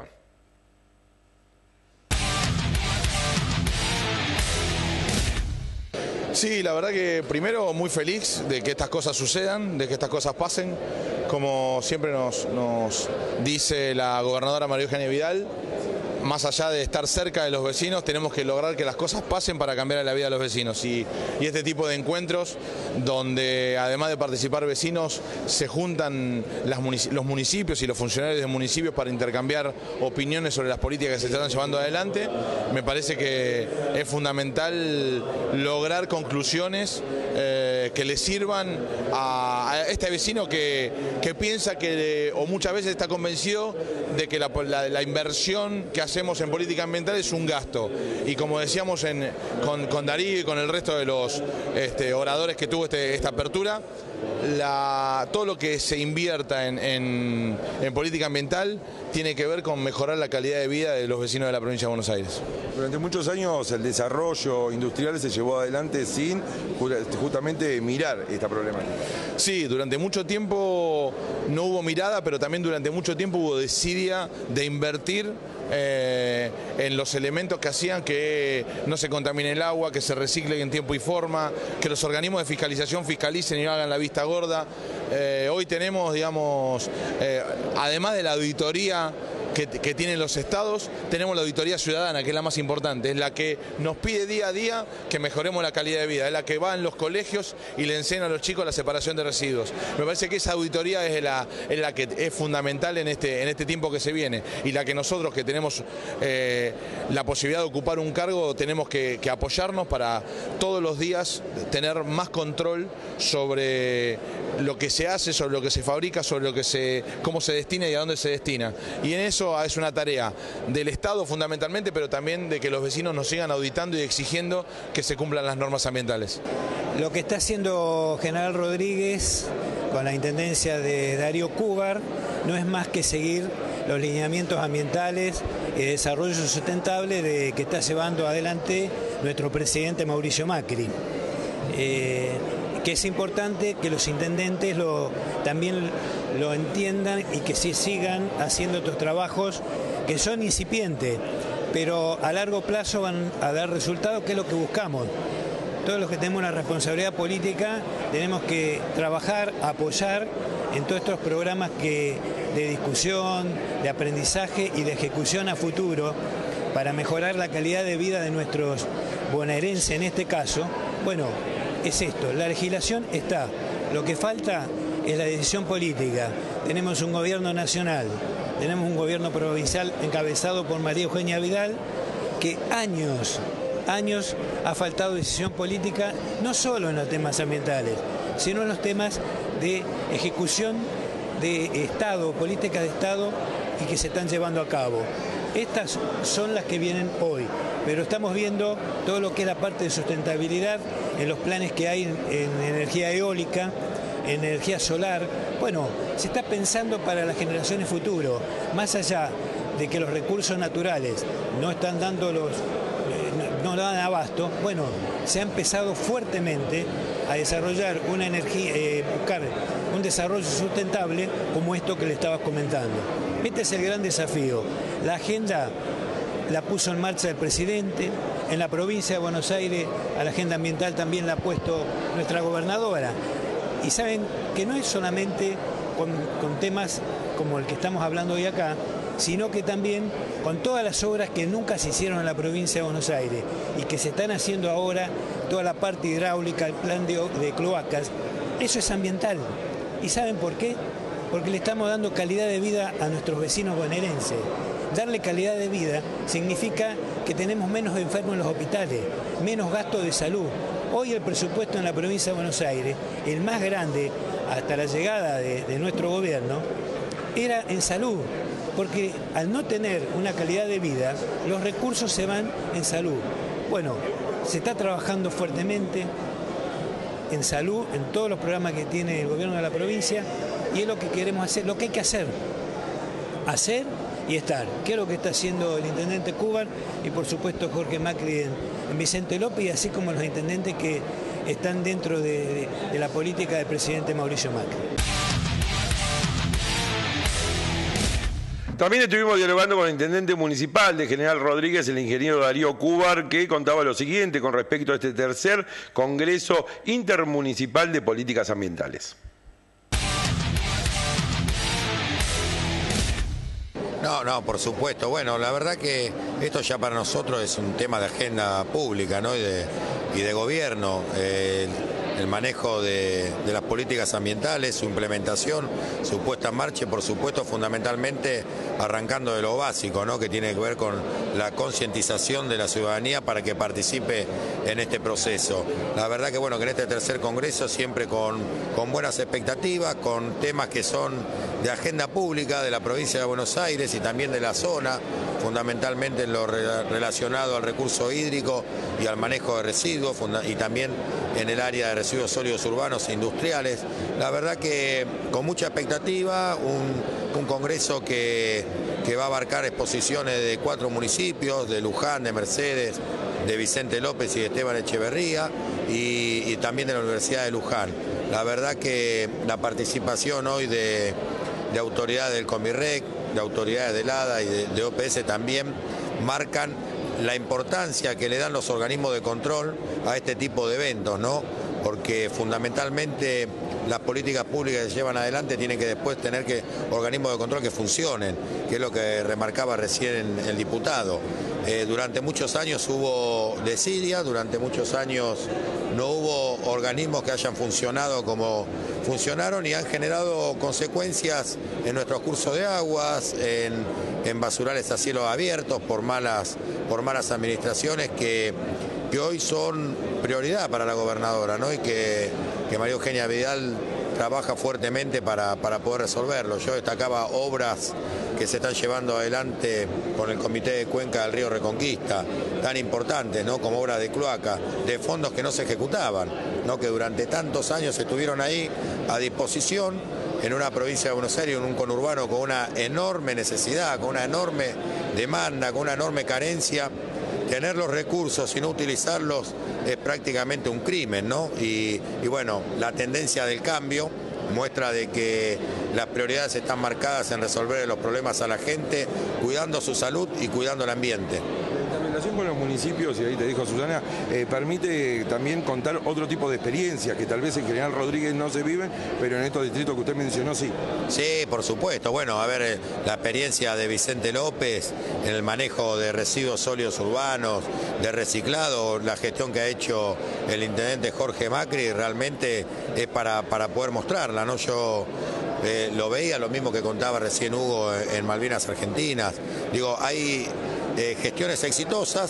Sí, la verdad que primero muy feliz de que estas cosas sucedan, de que estas cosas pasen. Como siempre nos, nos dice la gobernadora María Eugenia Vidal, más allá de estar cerca de los vecinos, tenemos que lograr que las cosas pasen para cambiar la vida de los vecinos. Y, y este tipo de encuentros, donde además de participar vecinos, se juntan las munici- los municipios y los funcionarios de municipios para intercambiar opiniones sobre las políticas que se están llevando adelante, me parece que es fundamental lograr conclusiones eh, que le sirvan a, a este vecino que, que piensa que, o muchas veces está convencido de que la, la, la inversión que hacemos en política ambiental es un gasto. Y como decíamos en, con, con Darío y con el resto de los este, oradores que tuvo este, esta apertura, la, todo lo que se invierta en, en, en política ambiental tiene que ver con mejorar la calidad de vida de los vecinos de la provincia de Buenos Aires. Durante muchos años el desarrollo industrial se llevó adelante sin justamente mirar esta problemática. Sí, durante mucho tiempo no hubo mirada, pero también durante mucho tiempo hubo desidia de invertir eh, en los elementos que hacían que no se contamine el agua, que se recicle en tiempo y forma, que los organismos de fiscalización fiscalicen y no hagan la vista gorda. Eh, hoy tenemos, digamos, eh, además de la auditoría que, que tienen los estados, tenemos la auditoría ciudadana, que es la más importante, es la que nos pide día a día que mejoremos la calidad de vida, es la que va en los colegios y le enseña a los chicos la separación de residuos. Me parece que esa auditoría es la, es la que es fundamental en este, en este tiempo que se viene, y la que nosotros que tenemos eh, la posibilidad de ocupar un cargo tenemos que, que apoyarnos para todos los días tener más control sobre lo que se hace, sobre lo que se fabrica, sobre lo que se, cómo se destina y a dónde se destina. Y en eso es una tarea del Estado fundamentalmente, pero también de que los vecinos nos sigan auditando y exigiendo que se cumplan las normas ambientales. Lo que está haciendo General Rodríguez con la intendencia de Darío Cúbar no es más que seguir los lineamientos ambientales y de desarrollo sustentable de, que está llevando adelante nuestro presidente Mauricio Macri. Eh, que es importante que los intendentes lo, también lo entiendan y que sí sigan haciendo estos trabajos que son incipientes, pero a largo plazo van a dar resultados, que es lo que buscamos. Todos los que tenemos una responsabilidad política tenemos que trabajar, apoyar en todos estos programas que, de discusión, de aprendizaje y de ejecución a futuro para mejorar la calidad de vida de nuestros bonaerenses en este caso. Bueno, es esto, la legislación está, lo que falta es la decisión política. Tenemos un gobierno nacional, tenemos un gobierno provincial encabezado por María Eugenia Vidal, que años años ha faltado decisión política, no solo en los temas ambientales, sino en los temas de ejecución de Estado, políticas de Estado y que se están llevando a cabo. Estas son las que vienen hoy, pero estamos viendo todo lo que es la parte de sustentabilidad en los planes que hay en, en energía eólica, en energía solar. Bueno, se está pensando para las generaciones futuras, más allá de que los recursos naturales no están dando los, eh, no, no dan abasto. Bueno, se ha empezado fuertemente a desarrollar una energía, eh, buscar un desarrollo sustentable como esto que le estaba comentando. Este es el gran desafío. La agenda la puso en marcha el presidente, en la provincia de Buenos Aires a la agenda ambiental también la ha puesto nuestra gobernadora. Y saben que no es solamente con, con temas como el que estamos hablando hoy acá, sino que también con todas las obras que nunca se hicieron en la provincia de Buenos Aires y que se están haciendo ahora, toda la parte hidráulica, el plan de, de cloacas, eso es ambiental. ¿Y saben por qué? Porque le estamos dando calidad de vida a nuestros vecinos bonaerenses. Darle calidad de vida significa que tenemos menos enfermos en los hospitales, menos gastos de salud. Hoy el presupuesto en la provincia de Buenos Aires, el más grande hasta la llegada de, de nuestro gobierno, era en salud, porque al no tener una calidad de vida, los recursos se van en salud. Bueno, se está trabajando fuertemente en salud, en todos los programas que tiene el gobierno de la provincia, y es lo que queremos hacer, lo que hay que hacer, hacer y estar, que es lo que está haciendo el intendente Cúbar y por supuesto Jorge Macri en, en Vicente López, y así como los intendentes que están dentro de, de, de la política del presidente Mauricio Macri. También estuvimos dialogando con el intendente municipal de General Rodríguez, el ingeniero Darío Cúbar, que contaba lo siguiente con respecto a este tercer Congreso Intermunicipal de Políticas Ambientales. No, no, por supuesto. Bueno, la verdad que esto ya para nosotros es un tema de agenda pública, ¿no? y, de, y de gobierno. Eh, el manejo de, de las políticas ambientales, su implementación, su puesta en marcha y por supuesto fundamentalmente arrancando de lo básico, ¿no? Que tiene que ver con la concientización de la ciudadanía para que participe en este proceso. La verdad que bueno, que en este tercer congreso siempre con, con buenas expectativas, con temas que son de agenda pública de la provincia de Buenos Aires y también de la zona, fundamentalmente en lo re, relacionado al recurso hídrico y al manejo de residuos y también en el área de residuos sólidos urbanos e industriales. La verdad que con mucha expectativa, un, un congreso que, que va a abarcar exposiciones de cuatro municipios, de Luján, de Mercedes, de Vicente López y de Esteban Echeverría y, y también de la Universidad de Luján. La verdad que la participación hoy de, de autoridades del Comirrec, de autoridades del A D A y de, de O P S también marcan la importancia que le dan los organismos de control a este tipo de eventos, ¿no? Porque fundamentalmente las políticas públicas que se llevan adelante tienen que después tener que organismos de control que funcionen, que es lo que remarcaba recién el diputado. Eh, durante muchos años hubo desidia, durante muchos años no hubo organismos que hayan funcionado como funcionaron y han generado consecuencias en nuestros cursos de aguas, en, en basurales a cielos abiertos por malas, por malas administraciones que, que hoy son prioridad para la gobernadora, ¿no? Y que, que María Eugenia Vidal trabaja fuertemente para, para poder resolverlo. Yo destacaba obras que se están llevando adelante con el Comité de Cuenca del Río Reconquista, tan importantes, ¿no? Como obras de cloaca, de fondos que no se ejecutaban, ¿no? Que durante tantos años estuvieron ahí a disposición en una provincia de Buenos Aires, en un conurbano con una enorme necesidad, con una enorme demanda, con una enorme carencia. Tener los recursos y no utilizarlos es prácticamente un crimen, ¿no? Y, y bueno, la tendencia del cambio muestra de que las prioridades están marcadas en resolver los problemas a la gente, cuidando su salud y cuidando el ambiente. La relación con los municipios, y ahí te dijo Susana, eh, permite también contar otro tipo de experiencias que tal vez en General Rodríguez no se viven, pero en estos distritos que usted mencionó sí. Sí, por supuesto. Bueno, a ver, la experiencia de Vicente López en el manejo de residuos sólidos urbanos, de reciclado, la gestión que ha hecho el intendente Jorge Macri, realmente es para, para poder mostrarla, ¿no? Yo eh, lo veía, lo mismo que contaba recién Hugo en Malvinas Argentinas. Digo, hay Eh, gestiones exitosas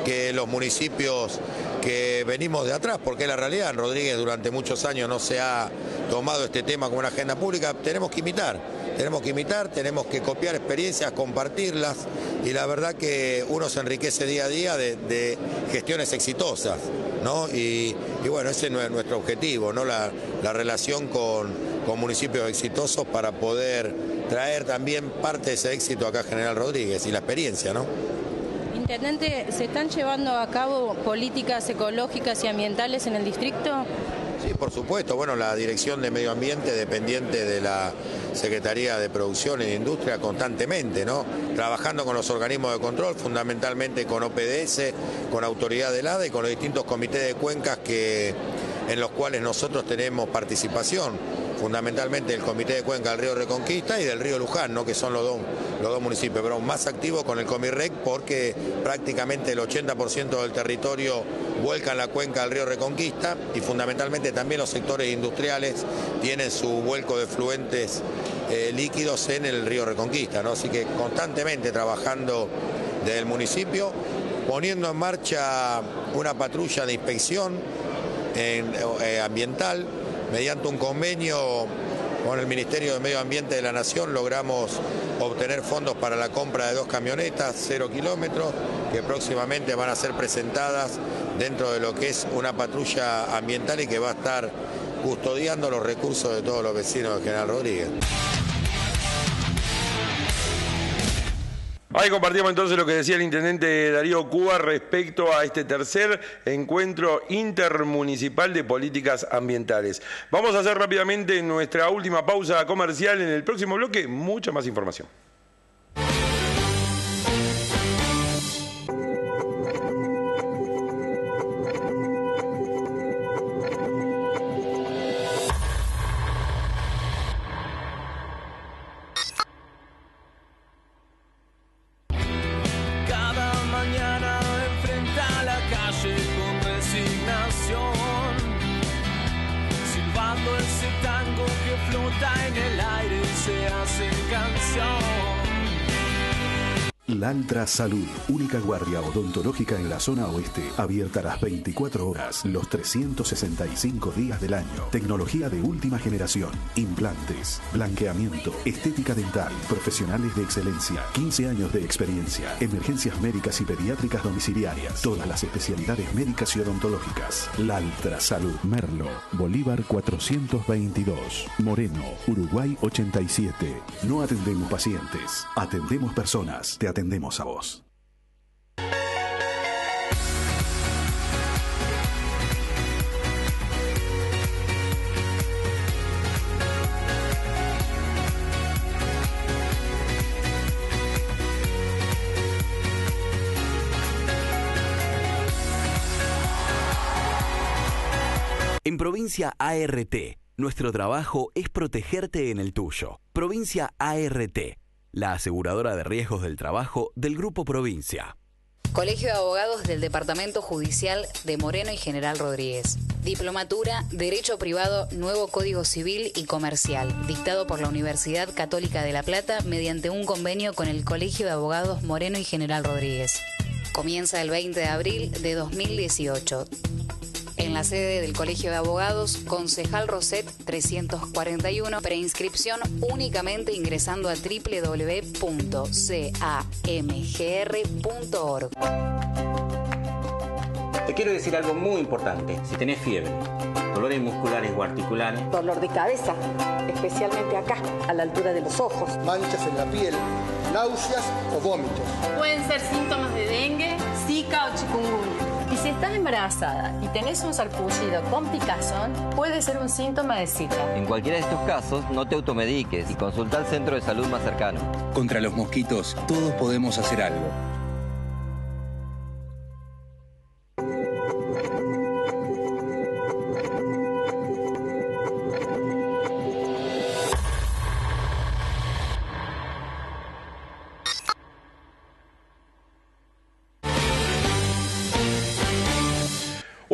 que los municipios que venimos de atrás, porque la realidad en Rodríguez durante muchos años no se ha tomado este tema como una agenda pública, tenemos que imitar, tenemos que imitar, tenemos que copiar experiencias, compartirlas, y la verdad que uno se enriquece día a día de, de gestiones exitosas, ¿no? Y, y bueno, ese es nuestro objetivo, ¿no? La, la relación con, con municipios exitosos para poder traer también parte de ese éxito acá a General Rodríguez y la experiencia, ¿no? Intendente, ¿se están llevando a cabo políticas ecológicas y ambientales en el distrito? Sí, por supuesto. Bueno, la Dirección de Medio Ambiente, dependiente de la Secretaría de Producción y de Industria, constantemente, ¿no? Trabajando con los organismos de control, fundamentalmente con O P D S, con Autoridad del ADA y con los distintos comités de cuencas que, en los cuales nosotros tenemos participación, fundamentalmente el Comité de Cuenca del Río Reconquista y del Río Luján, ¿no? Que son los dos, los dos municipios, pero más activos con el Comirrec porque prácticamente el ochenta por ciento del territorio vuelca en la cuenca del Río Reconquista y fundamentalmente también los sectores industriales tienen su vuelco de fluentes eh, líquidos en el Río Reconquista, ¿no? Así que constantemente trabajando desde el municipio, poniendo en marcha una patrulla de inspección en, eh, ambiental. Mediante un convenio con el Ministerio de Medio Ambiente de la Nación logramos obtener fondos para la compra de dos camionetas cero kilómetros que próximamente van a ser presentadas dentro de lo que es una patrulla ambiental y que va a estar custodiando los recursos de todos los vecinos de General Rodríguez. Ahí compartimos entonces lo que decía el intendente Darío Cubar respecto a este tercer encuentro intermunicipal de políticas ambientales. Vamos a hacer rápidamente nuestra última pausa comercial. En el próximo bloque, mucha más información. Altra Salud, única guardia odontológica en la zona oeste, abierta las veinticuatro horas, los trescientos sesenta y cinco días del año. Tecnología de última generación, implantes, blanqueamiento, estética dental, profesionales de excelencia, quince años de experiencia, emergencias médicas y pediátricas domiciliarias, todas las especialidades médicas y odontológicas. La Altra Salud, Merlo, Bolívar cuatrocientos veintidós, Moreno, Uruguay ochenta y siete. No atendemos pacientes, atendemos personas, te atendemos a vos. En Provincia A R T, nuestro trabajo es protegerte en el tuyo. Provincia A R T, la aseguradora de riesgos del trabajo del Grupo Provincia. Colegio de Abogados del Departamento Judicial de Moreno y General Rodríguez. Diplomatura, Derecho Privado, Nuevo Código Civil y Comercial, dictado por la Universidad Católica de La Plata mediante un convenio con el Colegio de Abogados Moreno y General Rodríguez. Comienza el veinte de abril de dos mil dieciocho. En la sede del Colegio de Abogados, Concejal Roset trescientos cuarenta y uno, preinscripción únicamente ingresando a doble u doble u doble u punto camgr punto org. Te quiero decir algo muy importante. Si tenés fiebre, dolores musculares o articulares, dolor de cabeza, especialmente acá, a la altura de los ojos, manchas en la piel, náuseas o vómitos. Pueden ser síntomas de dengue, zika o chikungunya. Y si estás embarazada y tenés un sarpullido con picazón, puede ser un síntoma de Zika. En cualquiera de estos casos, no te automediques y consulta al centro de salud más cercano. Contra los mosquitos, todos podemos hacer algo.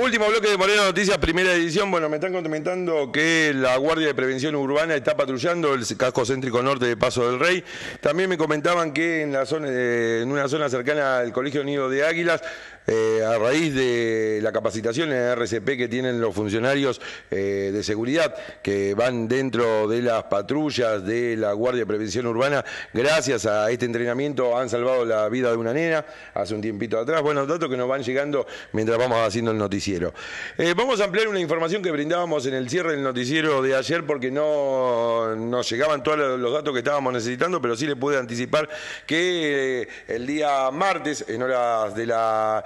Último bloque de Moreno Noticias, primera edición. Bueno, me están comentando que la Guardia de Prevención Urbana está patrullando el casco céntrico norte de Paso del Rey. También me comentaban que en, la zona, eh, en una zona cercana al Colegio Nido de Águilas, eh, a raíz de la capacitación en R C P que tienen los funcionarios eh, de seguridad que van dentro de las patrullas de la Guardia de Prevención Urbana, gracias a este entrenamiento han salvado la vida de una nena hace un tiempito atrás. Bueno, datos que nos van llegando mientras vamos haciendo el noticiero. Eh, vamos a ampliar una información que brindábamos en el cierre del noticiero de ayer porque no nos llegaban todos los datos que estábamos necesitando, pero sí le pude anticipar que eh, el día martes, en horas de la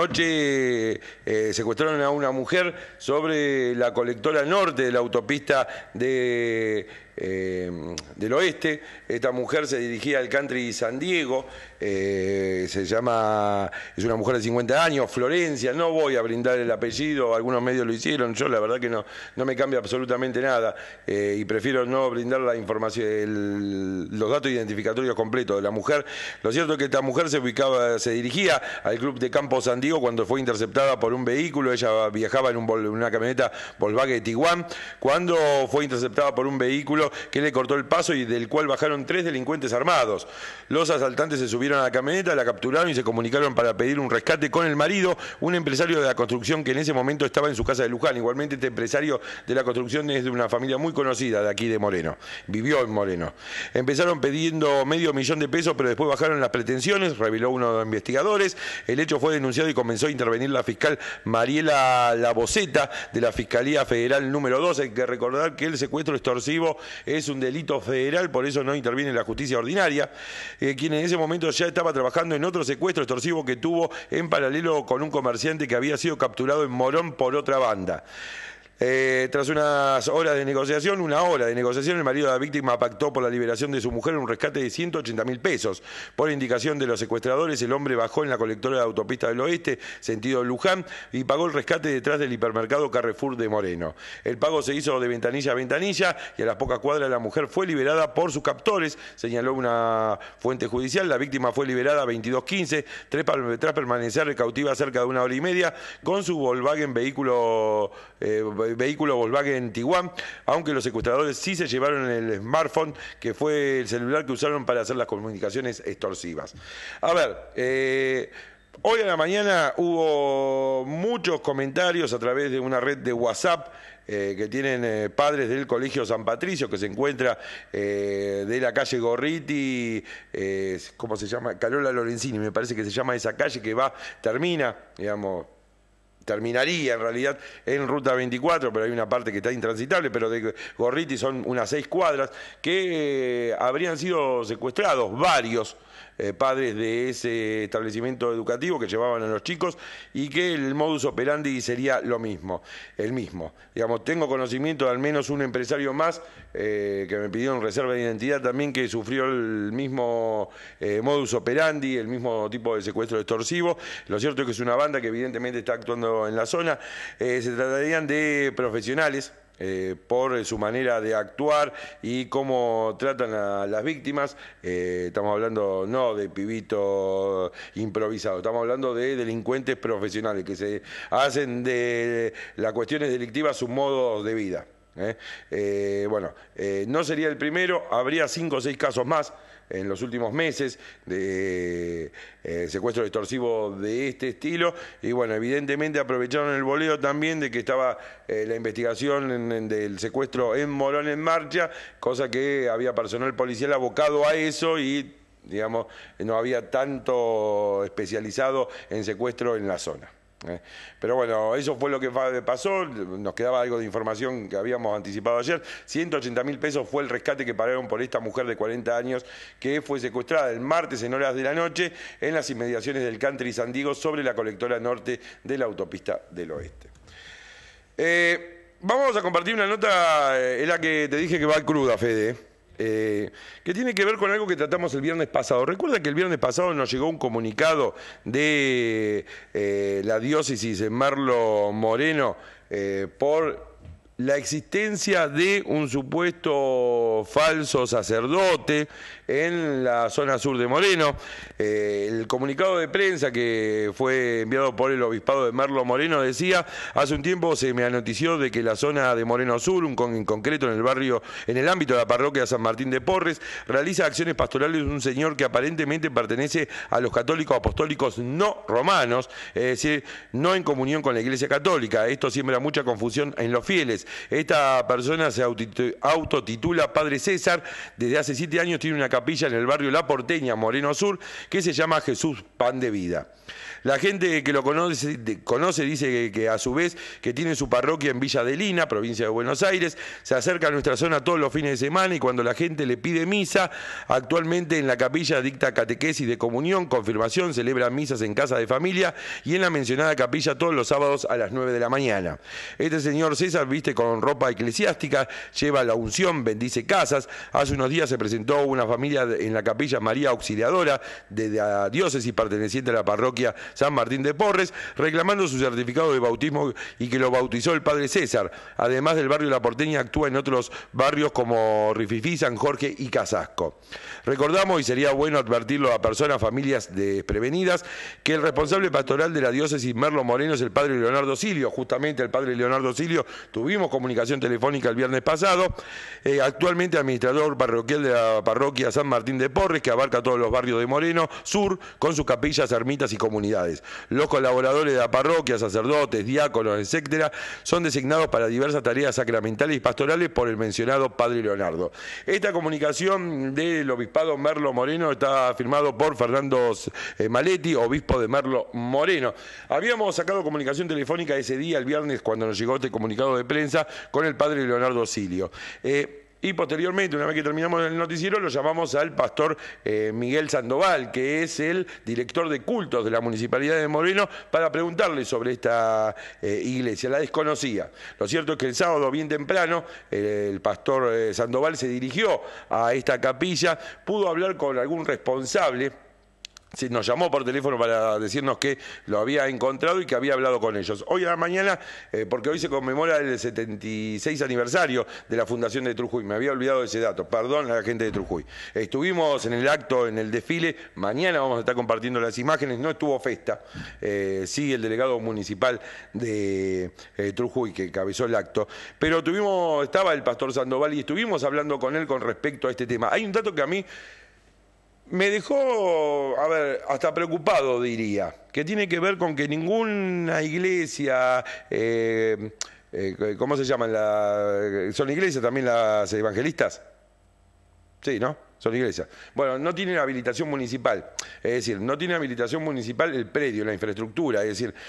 noche, eh, secuestraron a una mujer sobre la colectora norte de la autopista de... Eh, del oeste. Esta mujer se dirigía al country San Diego, eh, se llama, es una mujer de cincuenta años, Florencia, no voy a brindar el apellido, algunos medios lo hicieron, yo la verdad que no, no me cambia absolutamente nada, eh, y prefiero no brindar la información, el, los datos identificatorios completos de la mujer. Lo cierto es que esta mujer se ubicaba, se dirigía al club de campo San Diego cuando fue interceptada por un vehículo. Ella viajaba en un, una camioneta Volkswagen Tiguan cuando fue interceptada por un vehículo que le cortó el paso y del cual bajaron tres delincuentes armados. Los asaltantes se subieron a la camioneta, la capturaron y se comunicaron para pedir un rescate con el marido, un empresario de la construcción que en ese momento estaba en su casa de Luján. Igualmente este empresario de la construcción es de una familia muy conocida de aquí de Moreno, vivió en Moreno. Empezaron pidiendo medio millón de pesos, pero después bajaron las pretensiones, reveló uno de los investigadores. El hecho fue denunciado y comenzó a intervenir la fiscal Mariela Laboceta de la Fiscalía Federal número dos. Hay que recordar que el secuestro extorsivo es un delito federal, por eso no interviene la justicia ordinaria, eh, quien en ese momento ya estaba trabajando en otro secuestro extorsivo que tuvo en paralelo con un comerciante que había sido capturado en Morón por otra banda. Eh, tras unas horas de negociación, una hora de negociación, el marido de la víctima pactó por la liberación de su mujer un rescate de ciento ochenta mil pesos. Por indicación de los secuestradores, el hombre bajó en la colectora de autopista del oeste, sentido Luján, y pagó el rescate detrás del hipermercado Carrefour de Moreno. El pago se hizo de ventanilla a ventanilla y a las pocas cuadras la mujer fue liberada por sus captores, señaló una fuente judicial. La víctima fue liberada a veintidós quince, tras permanecer cautiva cerca de una hora y media con su Volkswagen vehículo eh, vehículo Volkswagen Tiguan, aunque los secuestradores sí se llevaron el smartphone, que fue el celular que usaron para hacer las comunicaciones extorsivas. A ver, eh, hoy a la mañana hubo muchos comentarios a través de una red de WhatsApp eh, que tienen eh, padres del Colegio San Patricio, que se encuentra eh, de la calle Gorriti, eh, ¿cómo se llama? Carola Lorenzini, me parece que se llama esa calle, que va, termina, digamos, terminaría en realidad en Ruta veinticuatro, pero hay una parte que está intransitable, pero de Gorriti son unas seis cuadras, que eh, habrían sido secuestrados varios eh, padres de ese establecimiento educativo que llevaban a los chicos, y que el modus operandi sería lo mismo, el mismo. Digamos, tengo conocimiento de al menos un empresario más eh, que me pidieron reserva de identidad también, que sufrió el mismo eh, modus operandi, el mismo tipo de secuestro extorsivo. Lo cierto es que es una banda que evidentemente está actuando en la zona. Eh, se tratarían de profesionales eh, por su manera de actuar y cómo tratan a las víctimas. Eh, estamos hablando no de pibitos improvisados, estamos hablando de delincuentes profesionales que se hacen de las cuestiones delictivas sus modos de vida. Eh, eh, bueno, eh, no sería el primero, habría cinco o seis casos más en los últimos meses de eh, secuestro extorsivo de este estilo, y bueno, evidentemente aprovecharon el boleo también de que estaba eh, la investigación en, en, del secuestro en Morón en marcha, cosa que había personal policial abocado a eso y, digamos, no había tanto especializado en secuestro en la zona. Eh, pero bueno, eso fue lo que pasó. Nos quedaba algo de información que habíamos anticipado ayer. ciento ochenta mil pesos fue el rescate que pagaron por esta mujer de cuarenta años que fue secuestrada el martes en horas de la noche en las inmediaciones del country San Diego, sobre la colectora norte de la autopista del oeste. Eh, vamos a compartir una nota, eh, es la que te dije que va cruda, Fede, Eh, que tiene que ver con algo que tratamos el viernes pasado. Recuerda que el viernes pasado nos llegó un comunicado de eh, la diócesis de Merlo Moreno eh, por la existencia de un supuesto falso sacerdote en la zona sur de Moreno. Eh, el comunicado de prensa que fue enviado por el obispado de Merlo Moreno decía: hace un tiempo se me anotició de que la zona de Moreno Sur, un con, en concreto en el barrio, en el ámbito de la parroquia de San Martín de Porres, realiza acciones pastorales un señor que aparentemente pertenece a los católicos apostólicos no romanos, es decir, no en comunión con la Iglesia Católica. Esto siembra mucha confusión en los fieles. Esta persona se autotitula Padre César. Desde hace siete años tiene una capilla en el barrio La Porteña, Moreno Sur, que se llama Jesús Pan de Vida. La gente que lo conoce, conoce dice que, que a su vez que tiene su parroquia en Villa Adelina, provincia de Buenos Aires, se acerca a nuestra zona todos los fines de semana y cuando la gente le pide misa, actualmente en la capilla dicta catequesis de comunión, confirmación, celebra misas en casa de familia y en la mencionada capilla todos los sábados a las nueve de la mañana. Este señor César viste con ropa eclesiástica, lleva la unción, bendice casas. Hace unos días se presentó una familia en la capilla María Auxiliadora de la diócesis perteneciente a la parroquia San Martín de Porres, reclamando su certificado de bautismo y que lo bautizó el Padre César. Además del barrio La Porteña, actúa en otros barrios como Rififí, San Jorge y Casasco. Recordamos, y sería bueno advertirlo a personas, familias desprevenidas, que el responsable pastoral de la diócesis Merlo Moreno es el Padre Leonardo Silio. Justamente el Padre Leonardo Silio tuvimos comunicación telefónica el viernes pasado, eh, actualmente administrador parroquial de la parroquia San Martín de Porres, que abarca todos los barrios de Moreno Sur, con sus capillas, ermitas y comunidades. Los colaboradores de la parroquia, sacerdotes, diáconos, etcétera, son designados para diversas tareas sacramentales y pastorales por el mencionado Padre Leonardo. Esta comunicación del obispado Merlo Moreno está firmado por Fernando Maletti, obispo de Merlo Moreno. Habíamos sacado comunicación telefónica ese día, el viernes, cuando nos llegó este comunicado de prensa, con el Padre Leonardo Silio. Eh, Y posteriormente, una vez que terminamos el noticiero, lo llamamos al pastor eh, Miguel Sandoval, que es el director de cultos de la Municipalidad de Moreno, para preguntarle sobre esta eh, iglesia. La desconocía. Lo cierto es que el sábado, bien temprano, eh, el pastor eh, Sandoval se dirigió a esta capilla, pudo hablar con algún responsable. Sí, nos llamó por teléfono para decirnos que lo había encontrado y que había hablado con ellos. Hoy a la mañana, eh, porque hoy se conmemora el setenta y seis aniversario de la Fundación de Trujillo, me había olvidado de ese dato, perdón a la gente de Trujillo. Estuvimos en el acto, en el desfile, mañana vamos a estar compartiendo las imágenes, no estuvo Festa, eh, sí el delegado municipal de eh, Trujillo que encabezó el acto, pero tuvimos, estaba el pastor Sandoval y estuvimos hablando con él con respecto a este tema. Hay un dato que a mí me dejó, a ver, hasta preocupado diría, que tiene que ver con que ninguna iglesia, eh, eh, ¿cómo se llaman? La, ¿son iglesias también las evangelistas? Sí, ¿no? Son iglesias. Bueno, no tienen habilitación municipal, es decir, no tiene habilitación municipal el predio, la infraestructura, es decir,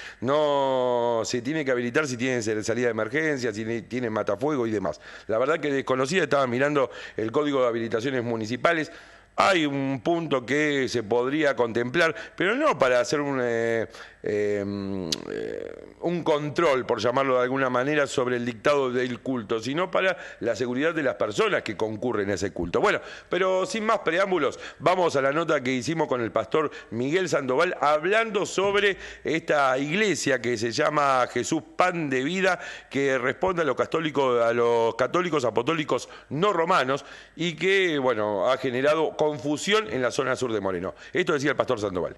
no se tiene que habilitar si tienen salida de emergencia, si tienen matafuego y demás. La verdad que desconocida, estaba mirando el código de habilitaciones municipales. Hay un punto que se podría contemplar, pero no para hacer un, eh, eh, un control, por llamarlo de alguna manera, sobre el dictado del culto, sino para la seguridad de las personas que concurren a ese culto. Bueno, pero sin más preámbulos, vamos a la nota que hicimos con el pastor Miguel Sandoval, hablando sobre esta iglesia que se llama Jesús Pan de Vida, que responde a los católicos, a los católicos apostólicos no romanos y que, bueno, ha generado confusión en la zona sur de Moreno. Esto decía el pastor Sandoval.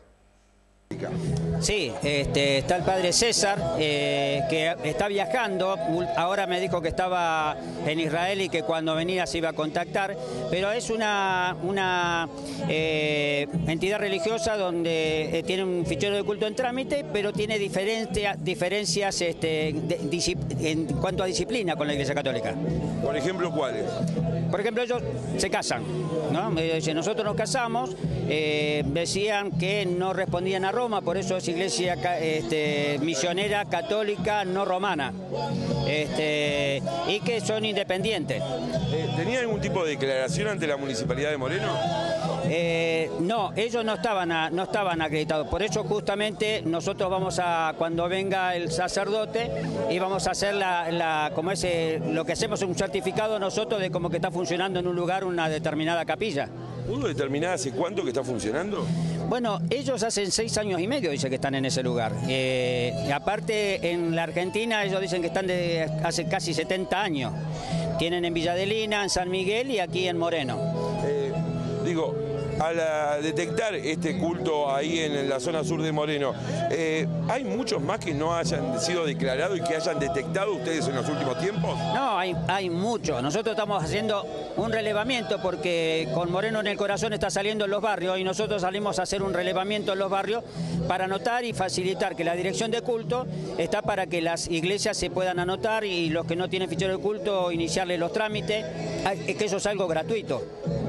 Sí, este, está el padre César, eh, que está viajando, ahora me dijo que estaba en Israel y que cuando venía se iba a contactar, pero es una, una eh, entidad religiosa donde eh, tiene un fichero de culto en trámite, pero tiene diferencia, diferencias este, de, en cuanto a disciplina con la Iglesia Católica. Por ejemplo, ¿cuáles? Por ejemplo, ellos se casan, ¿no? Nosotros nos casamos, eh, decían que no respondían a Roma, por eso es iglesia este, misionera católica no romana, este, y que son independientes. ¿Tenía algún tipo de declaración ante la Municipalidad de Moreno? Eh, no, ellos no estaban, a, no estaban acreditados, por eso justamente nosotros vamos a, cuando venga el sacerdote, y vamos a hacer la, la como ese, lo que hacemos es un certificado nosotros de como que está funcionando en un lugar una determinada capilla. ¿Pudo determinar hace cuánto que está funcionando? Bueno, ellos hacen seis años y medio, dice que están en ese lugar. Eh, y aparte, en la Argentina, ellos dicen que están de hace casi setenta años. Tienen en Villa Adelina, en San Miguel y aquí en Moreno. Eh, digo, al detectar este culto ahí en la zona sur de Moreno, eh, ¿hay muchos más que no hayan sido declarados y que hayan detectado ustedes en los últimos tiempos? No, hay, hay muchos. Nosotros estamos haciendo un relevamiento porque con Moreno en el corazón está saliendo en los barrios y nosotros salimos a hacer un relevamiento en los barrios para anotar y facilitar que la dirección de culto está para que las iglesias se puedan anotar y los que no tienen fichero de culto iniciarle los trámites, que eso es algo gratuito.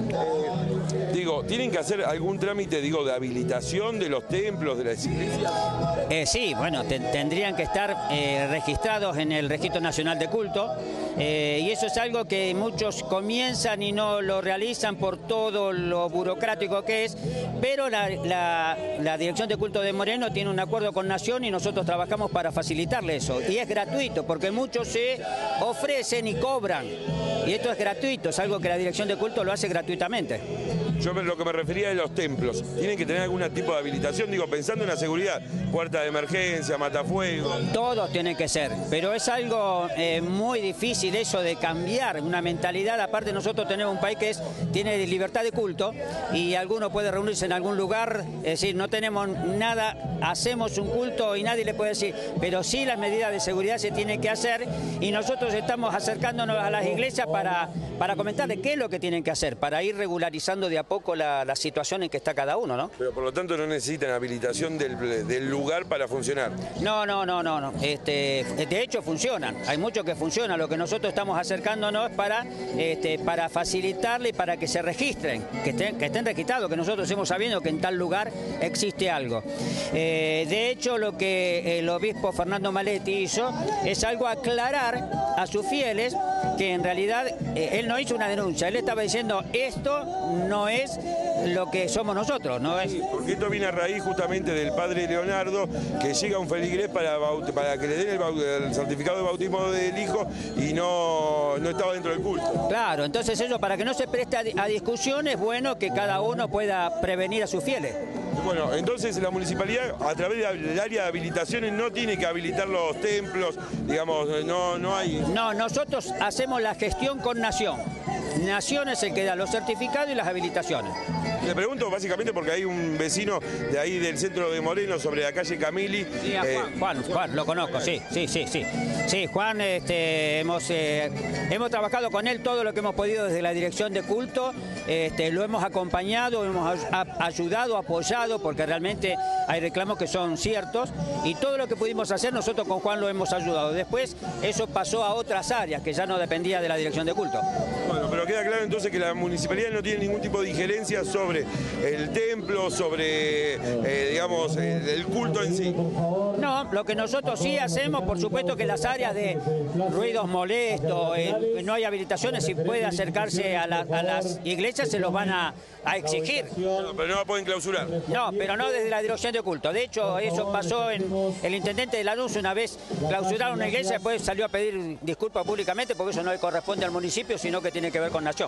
Eh, digo, ¿tienen que hacer algún trámite, digo, de habilitación de los templos, de las iglesias? Eh, sí, bueno, te, tendrían que estar eh, registrados en el Registro Nacional de Culto eh, y eso es algo que muchos comienzan y no lo realizan por todo lo burocrático que es, pero la, la, la Dirección de Culto de Moreno tiene un acuerdo con Nación y nosotros trabajamos para facilitarle eso. Y es gratuito, porque muchos se ofrecen y cobran. Y esto es gratuito, es algo que la Dirección de Culto lo hace gratuitamente. Yo lo que me refería es los templos. ¿Tienen que tener algún tipo de habilitación? Digo, pensando en la seguridad, puerta de emergencia, matafuego. Todos tienen que ser, pero es algo eh, muy difícil eso de cambiar una mentalidad. Aparte nosotros tenemos un país que es, tiene libertad de culto y alguno puede reunirse en algún lugar, es decir, no tenemos nada, hacemos un culto y nadie le puede decir, pero sí las medidas de seguridad se tienen que hacer y nosotros estamos acercándonos a las iglesias para, para comentarles qué es lo que tienen que hacer, para ir regularizando de a poco la, la situación en que está cada uno, ¿no? Pero por lo tanto no necesitan habilitación del, del lugar para funcionar. No, no, no, no, no. Este, de hecho funcionan, hay muchos que funcionan, lo que nosotros estamos acercándonos es para, este, para facilitarle y para que se registren, que estén, que estén registrados, que nosotros hemos sabido que en tal lugar existe algo. Eh, de hecho lo que el obispo Fernando Maletti hizo es algo aclarar a sus fieles que en realidad eh, él no hizo una denuncia, él estaba diciendo esto no es lo que somos nosotros, no es... Sí, porque esto viene a raíz justamente del padre Leonardo, que llega a un feligrés para, para que le den el, el certificado de bautismo del hijo y no, no estaba dentro del culto. Claro, entonces eso, para que no se preste a, a discusión, es bueno que cada uno pueda prevenir a sus fieles. Bueno, entonces la municipalidad a través del área de habilitaciones no tiene que habilitar los templos, digamos, no, no hay... No, nosotros hacemos la gestión con Nación. Nación es el que da los certificados y las habilitaciones. Le pregunto básicamente porque hay un vecino de ahí del centro de Moreno sobre la calle Camili. Sí, a Juan, eh, Juan, Juan, lo conozco, sí, sí, sí, sí. Sí, Juan, este, hemos, eh, hemos trabajado con él todo lo que hemos podido desde la dirección de culto, este, lo hemos acompañado, hemos ayudado, apoyado, porque realmente hay reclamos que son ciertos, y todo lo que pudimos hacer nosotros con Juan lo hemos ayudado. Después eso pasó a otras áreas que ya no dependía de la dirección de culto. Bueno, pero queda claro entonces que la municipalidad no tiene ningún tipo de injerencia sobre el templo, sobre, eh, digamos, el, el culto en sí. No, lo que nosotros sí hacemos, por supuesto que las áreas de ruidos molestos, eh, no hay habilitaciones, si puede acercarse a, la, a las iglesias se los van a, a exigir. No, pero no la pueden clausurar. No, pero no desde la dirección de culto. De hecho, eso pasó en el intendente de Lanús, una vez clausuraron una iglesia, después salió a pedir disculpas públicamente porque eso no le corresponde al municipio, sino que tiene que ver con Nación.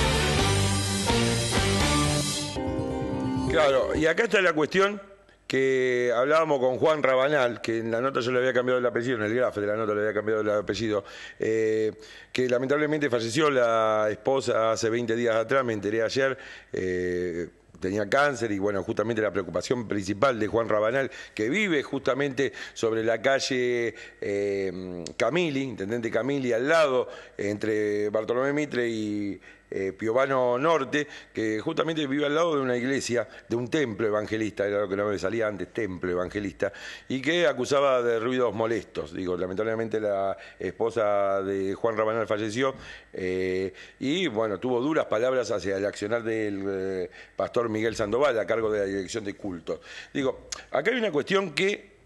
Claro, y acá está la cuestión que hablábamos con Juan Rabanal, que en la nota yo le había cambiado el apellido, en el grafo de la nota le había cambiado el apellido, eh, que lamentablemente falleció la esposa hace veinte días atrás, me enteré ayer, eh, tenía cáncer y bueno, justamente la preocupación principal de Juan Rabanal, que vive justamente sobre la calle eh, Camili, intendente Camili, al lado, entre Bartolomé Mitre y eh, Piovano Norte, que justamente vive al lado de una iglesia, de un templo evangelista, era lo que no me salía antes, templo evangelista, y que acusaba de ruidos molestos. Digo, lamentablemente la esposa de Juan Rabanal falleció eh, y bueno, tuvo duras palabras hacia el accionar del eh, pastor Miguel Sandoval a cargo de la dirección de cultos. Digo, acá hay una cuestión que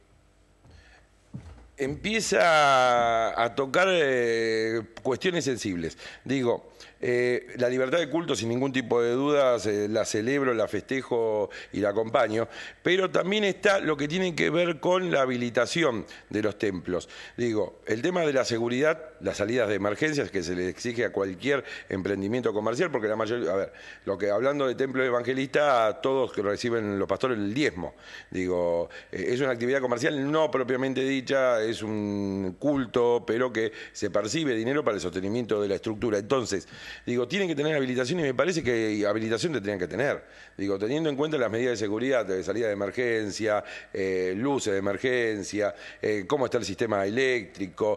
empieza a tocar eh, cuestiones sensibles. Digo, eh, la libertad de culto sin ningún tipo de dudas eh, la celebro, la festejo y la acompaño, pero también está lo que tiene que ver con la habilitación de los templos. Digo, el tema de la seguridad, las salidas de emergencias que se le exige a cualquier emprendimiento comercial, porque la mayoría, a ver, lo que hablando de templo evangelista, todos que reciben los pastores el diezmo. Digo, eh, es una actividad comercial no propiamente dicha, es un culto, pero que se percibe dinero para el sostenimiento de la estructura. Entonces, digo, tienen que tener habilitación y me parece que habilitación tendrían que tener. Digo, teniendo en cuenta las medidas de seguridad, de salida de emergencia, eh, luces de emergencia, eh, cómo está el sistema eléctrico,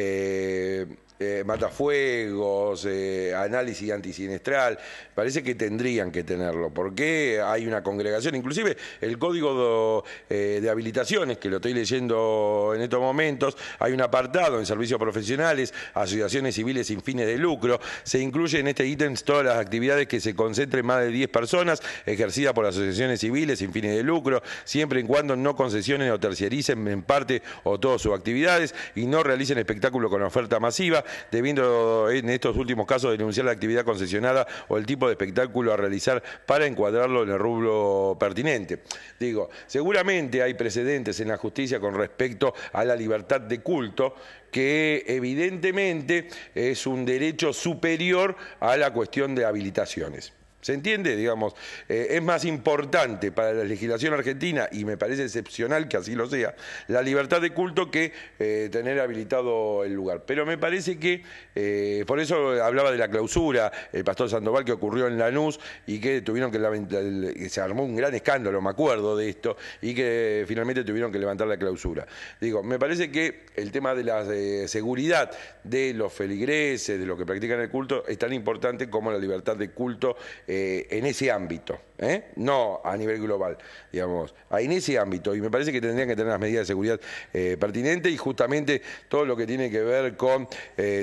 eh, Eh, matafuegos, eh, análisis antisinestral, parece que tendrían que tenerlo, porque hay una congregación, inclusive el código de, eh, de habilitaciones, que lo estoy leyendo en estos momentos, hay un apartado en servicios profesionales, asociaciones civiles sin fines de lucro, se incluye en este ítem todas las actividades que se concentren más de diez personas, ejercidas por asociaciones civiles sin fines de lucro, siempre y cuando no concesionen o terciaricen en parte o todas sus actividades y no realicen espectáculos con oferta masiva, debiendo en estos últimos casos denunciar la actividad concesionada o el tipo de espectáculo a realizar para encuadrarlo en el rubro pertinente. Digo, seguramente hay precedentes en la justicia con respecto a la libertad de culto, que evidentemente es un derecho superior a la cuestión de habilitaciones. ¿Se entiende? Digamos, eh, es más importante para la legislación argentina, y me parece excepcional que así lo sea, la libertad de culto que eh, tener habilitado el lugar. Pero me parece que, eh, por eso hablaba de la clausura, el pastor Sandoval, que ocurrió en Lanús y que tuvieron que, que se armó un gran escándalo, me acuerdo de esto, y que finalmente tuvieron que levantar la clausura. Digo, me parece que el tema de la eh, seguridad de los feligreses, de los que practican el culto, es tan importante como la libertad de culto eh, en ese ámbito, ¿eh? No a nivel global, digamos, en ese ámbito, y me parece que tendrían que tener las medidas de seguridad eh, pertinentes y justamente todo lo que tiene que ver con eh,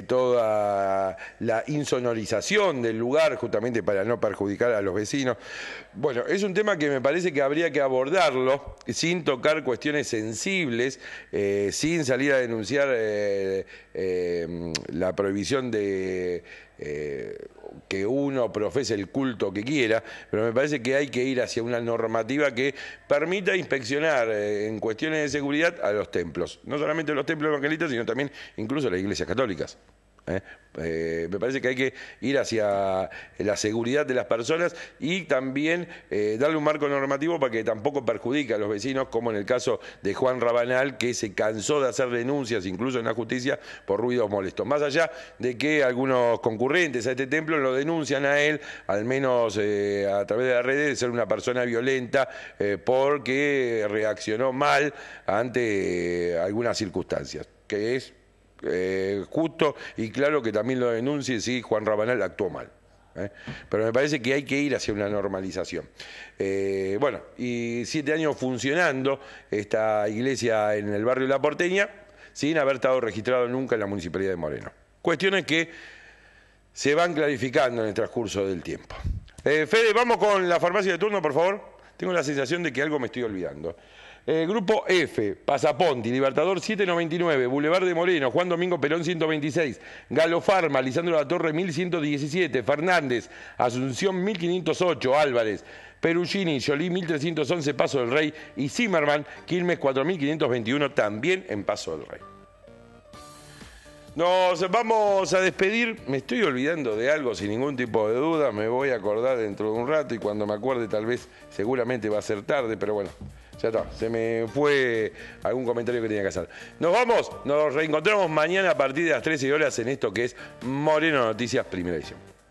toda la insonorización del lugar, justamente para no perjudicar a los vecinos. Bueno, es un tema que me parece que habría que abordarlo sin tocar cuestiones sensibles, eh, sin salir a denunciar eh, eh, la prohibición de eh, que uno profese el culto que quiera, pero me parece que hay que ir hacia una normativa que permita inspeccionar eh, en cuestiones de seguridad a los templos, no solamente los templos evangelistas, sino también incluso las iglesias católicas. ¿Eh? Eh, me parece que hay que ir hacia la seguridad de las personas y también eh, darle un marco normativo para que tampoco perjudique a los vecinos, como en el caso de Juan Rabanal, que se cansó de hacer denuncias, incluso en la justicia, por ruidos molestos. Más allá de que algunos concurrentes a este templo lo denuncian a él, al menos eh, a través de las redes, de ser una persona violenta eh, porque reaccionó mal ante eh, algunas circunstancias, que es Eh, justo y claro que también lo denuncie si Juan Rabanal actuó mal. ¿eh? Pero me parece que hay que ir hacia una normalización. Eh, bueno, y siete años funcionando esta iglesia en el barrio La Porteña sin haber estado registrado nunca en la Municipalidad de Moreno. Cuestiones que se van clarificando en el transcurso del tiempo. Eh, Fede, vamos con la farmacia de turno, por favor. Tengo la sensación de que algo me estoy olvidando. Eh, Grupo F, Pasaponti, Libertador setecientos noventa y nueve, Boulevard de Moreno, Juan Domingo Perón ciento veintiséis, Galo Farma, Lisandro La Torre mil ciento diecisiete, Fernández, Asunción mil quinientos ocho, Álvarez, Perugini, Jolí mil trescientos once, Paso del Rey y Zimmerman, Quilmes cuatro mil quinientos veintiuno, también en Paso del Rey. Nos vamos a despedir, me estoy olvidando de algo sin ningún tipo de duda, me voy a acordar dentro de un rato y cuando me acuerde tal vez seguramente va a ser tarde, pero bueno, ya está, se me fue algún comentario que tenía que hacer. Nos vamos, nos reencontramos mañana a partir de las trece horas en esto que es Moreno Noticias, primera edición.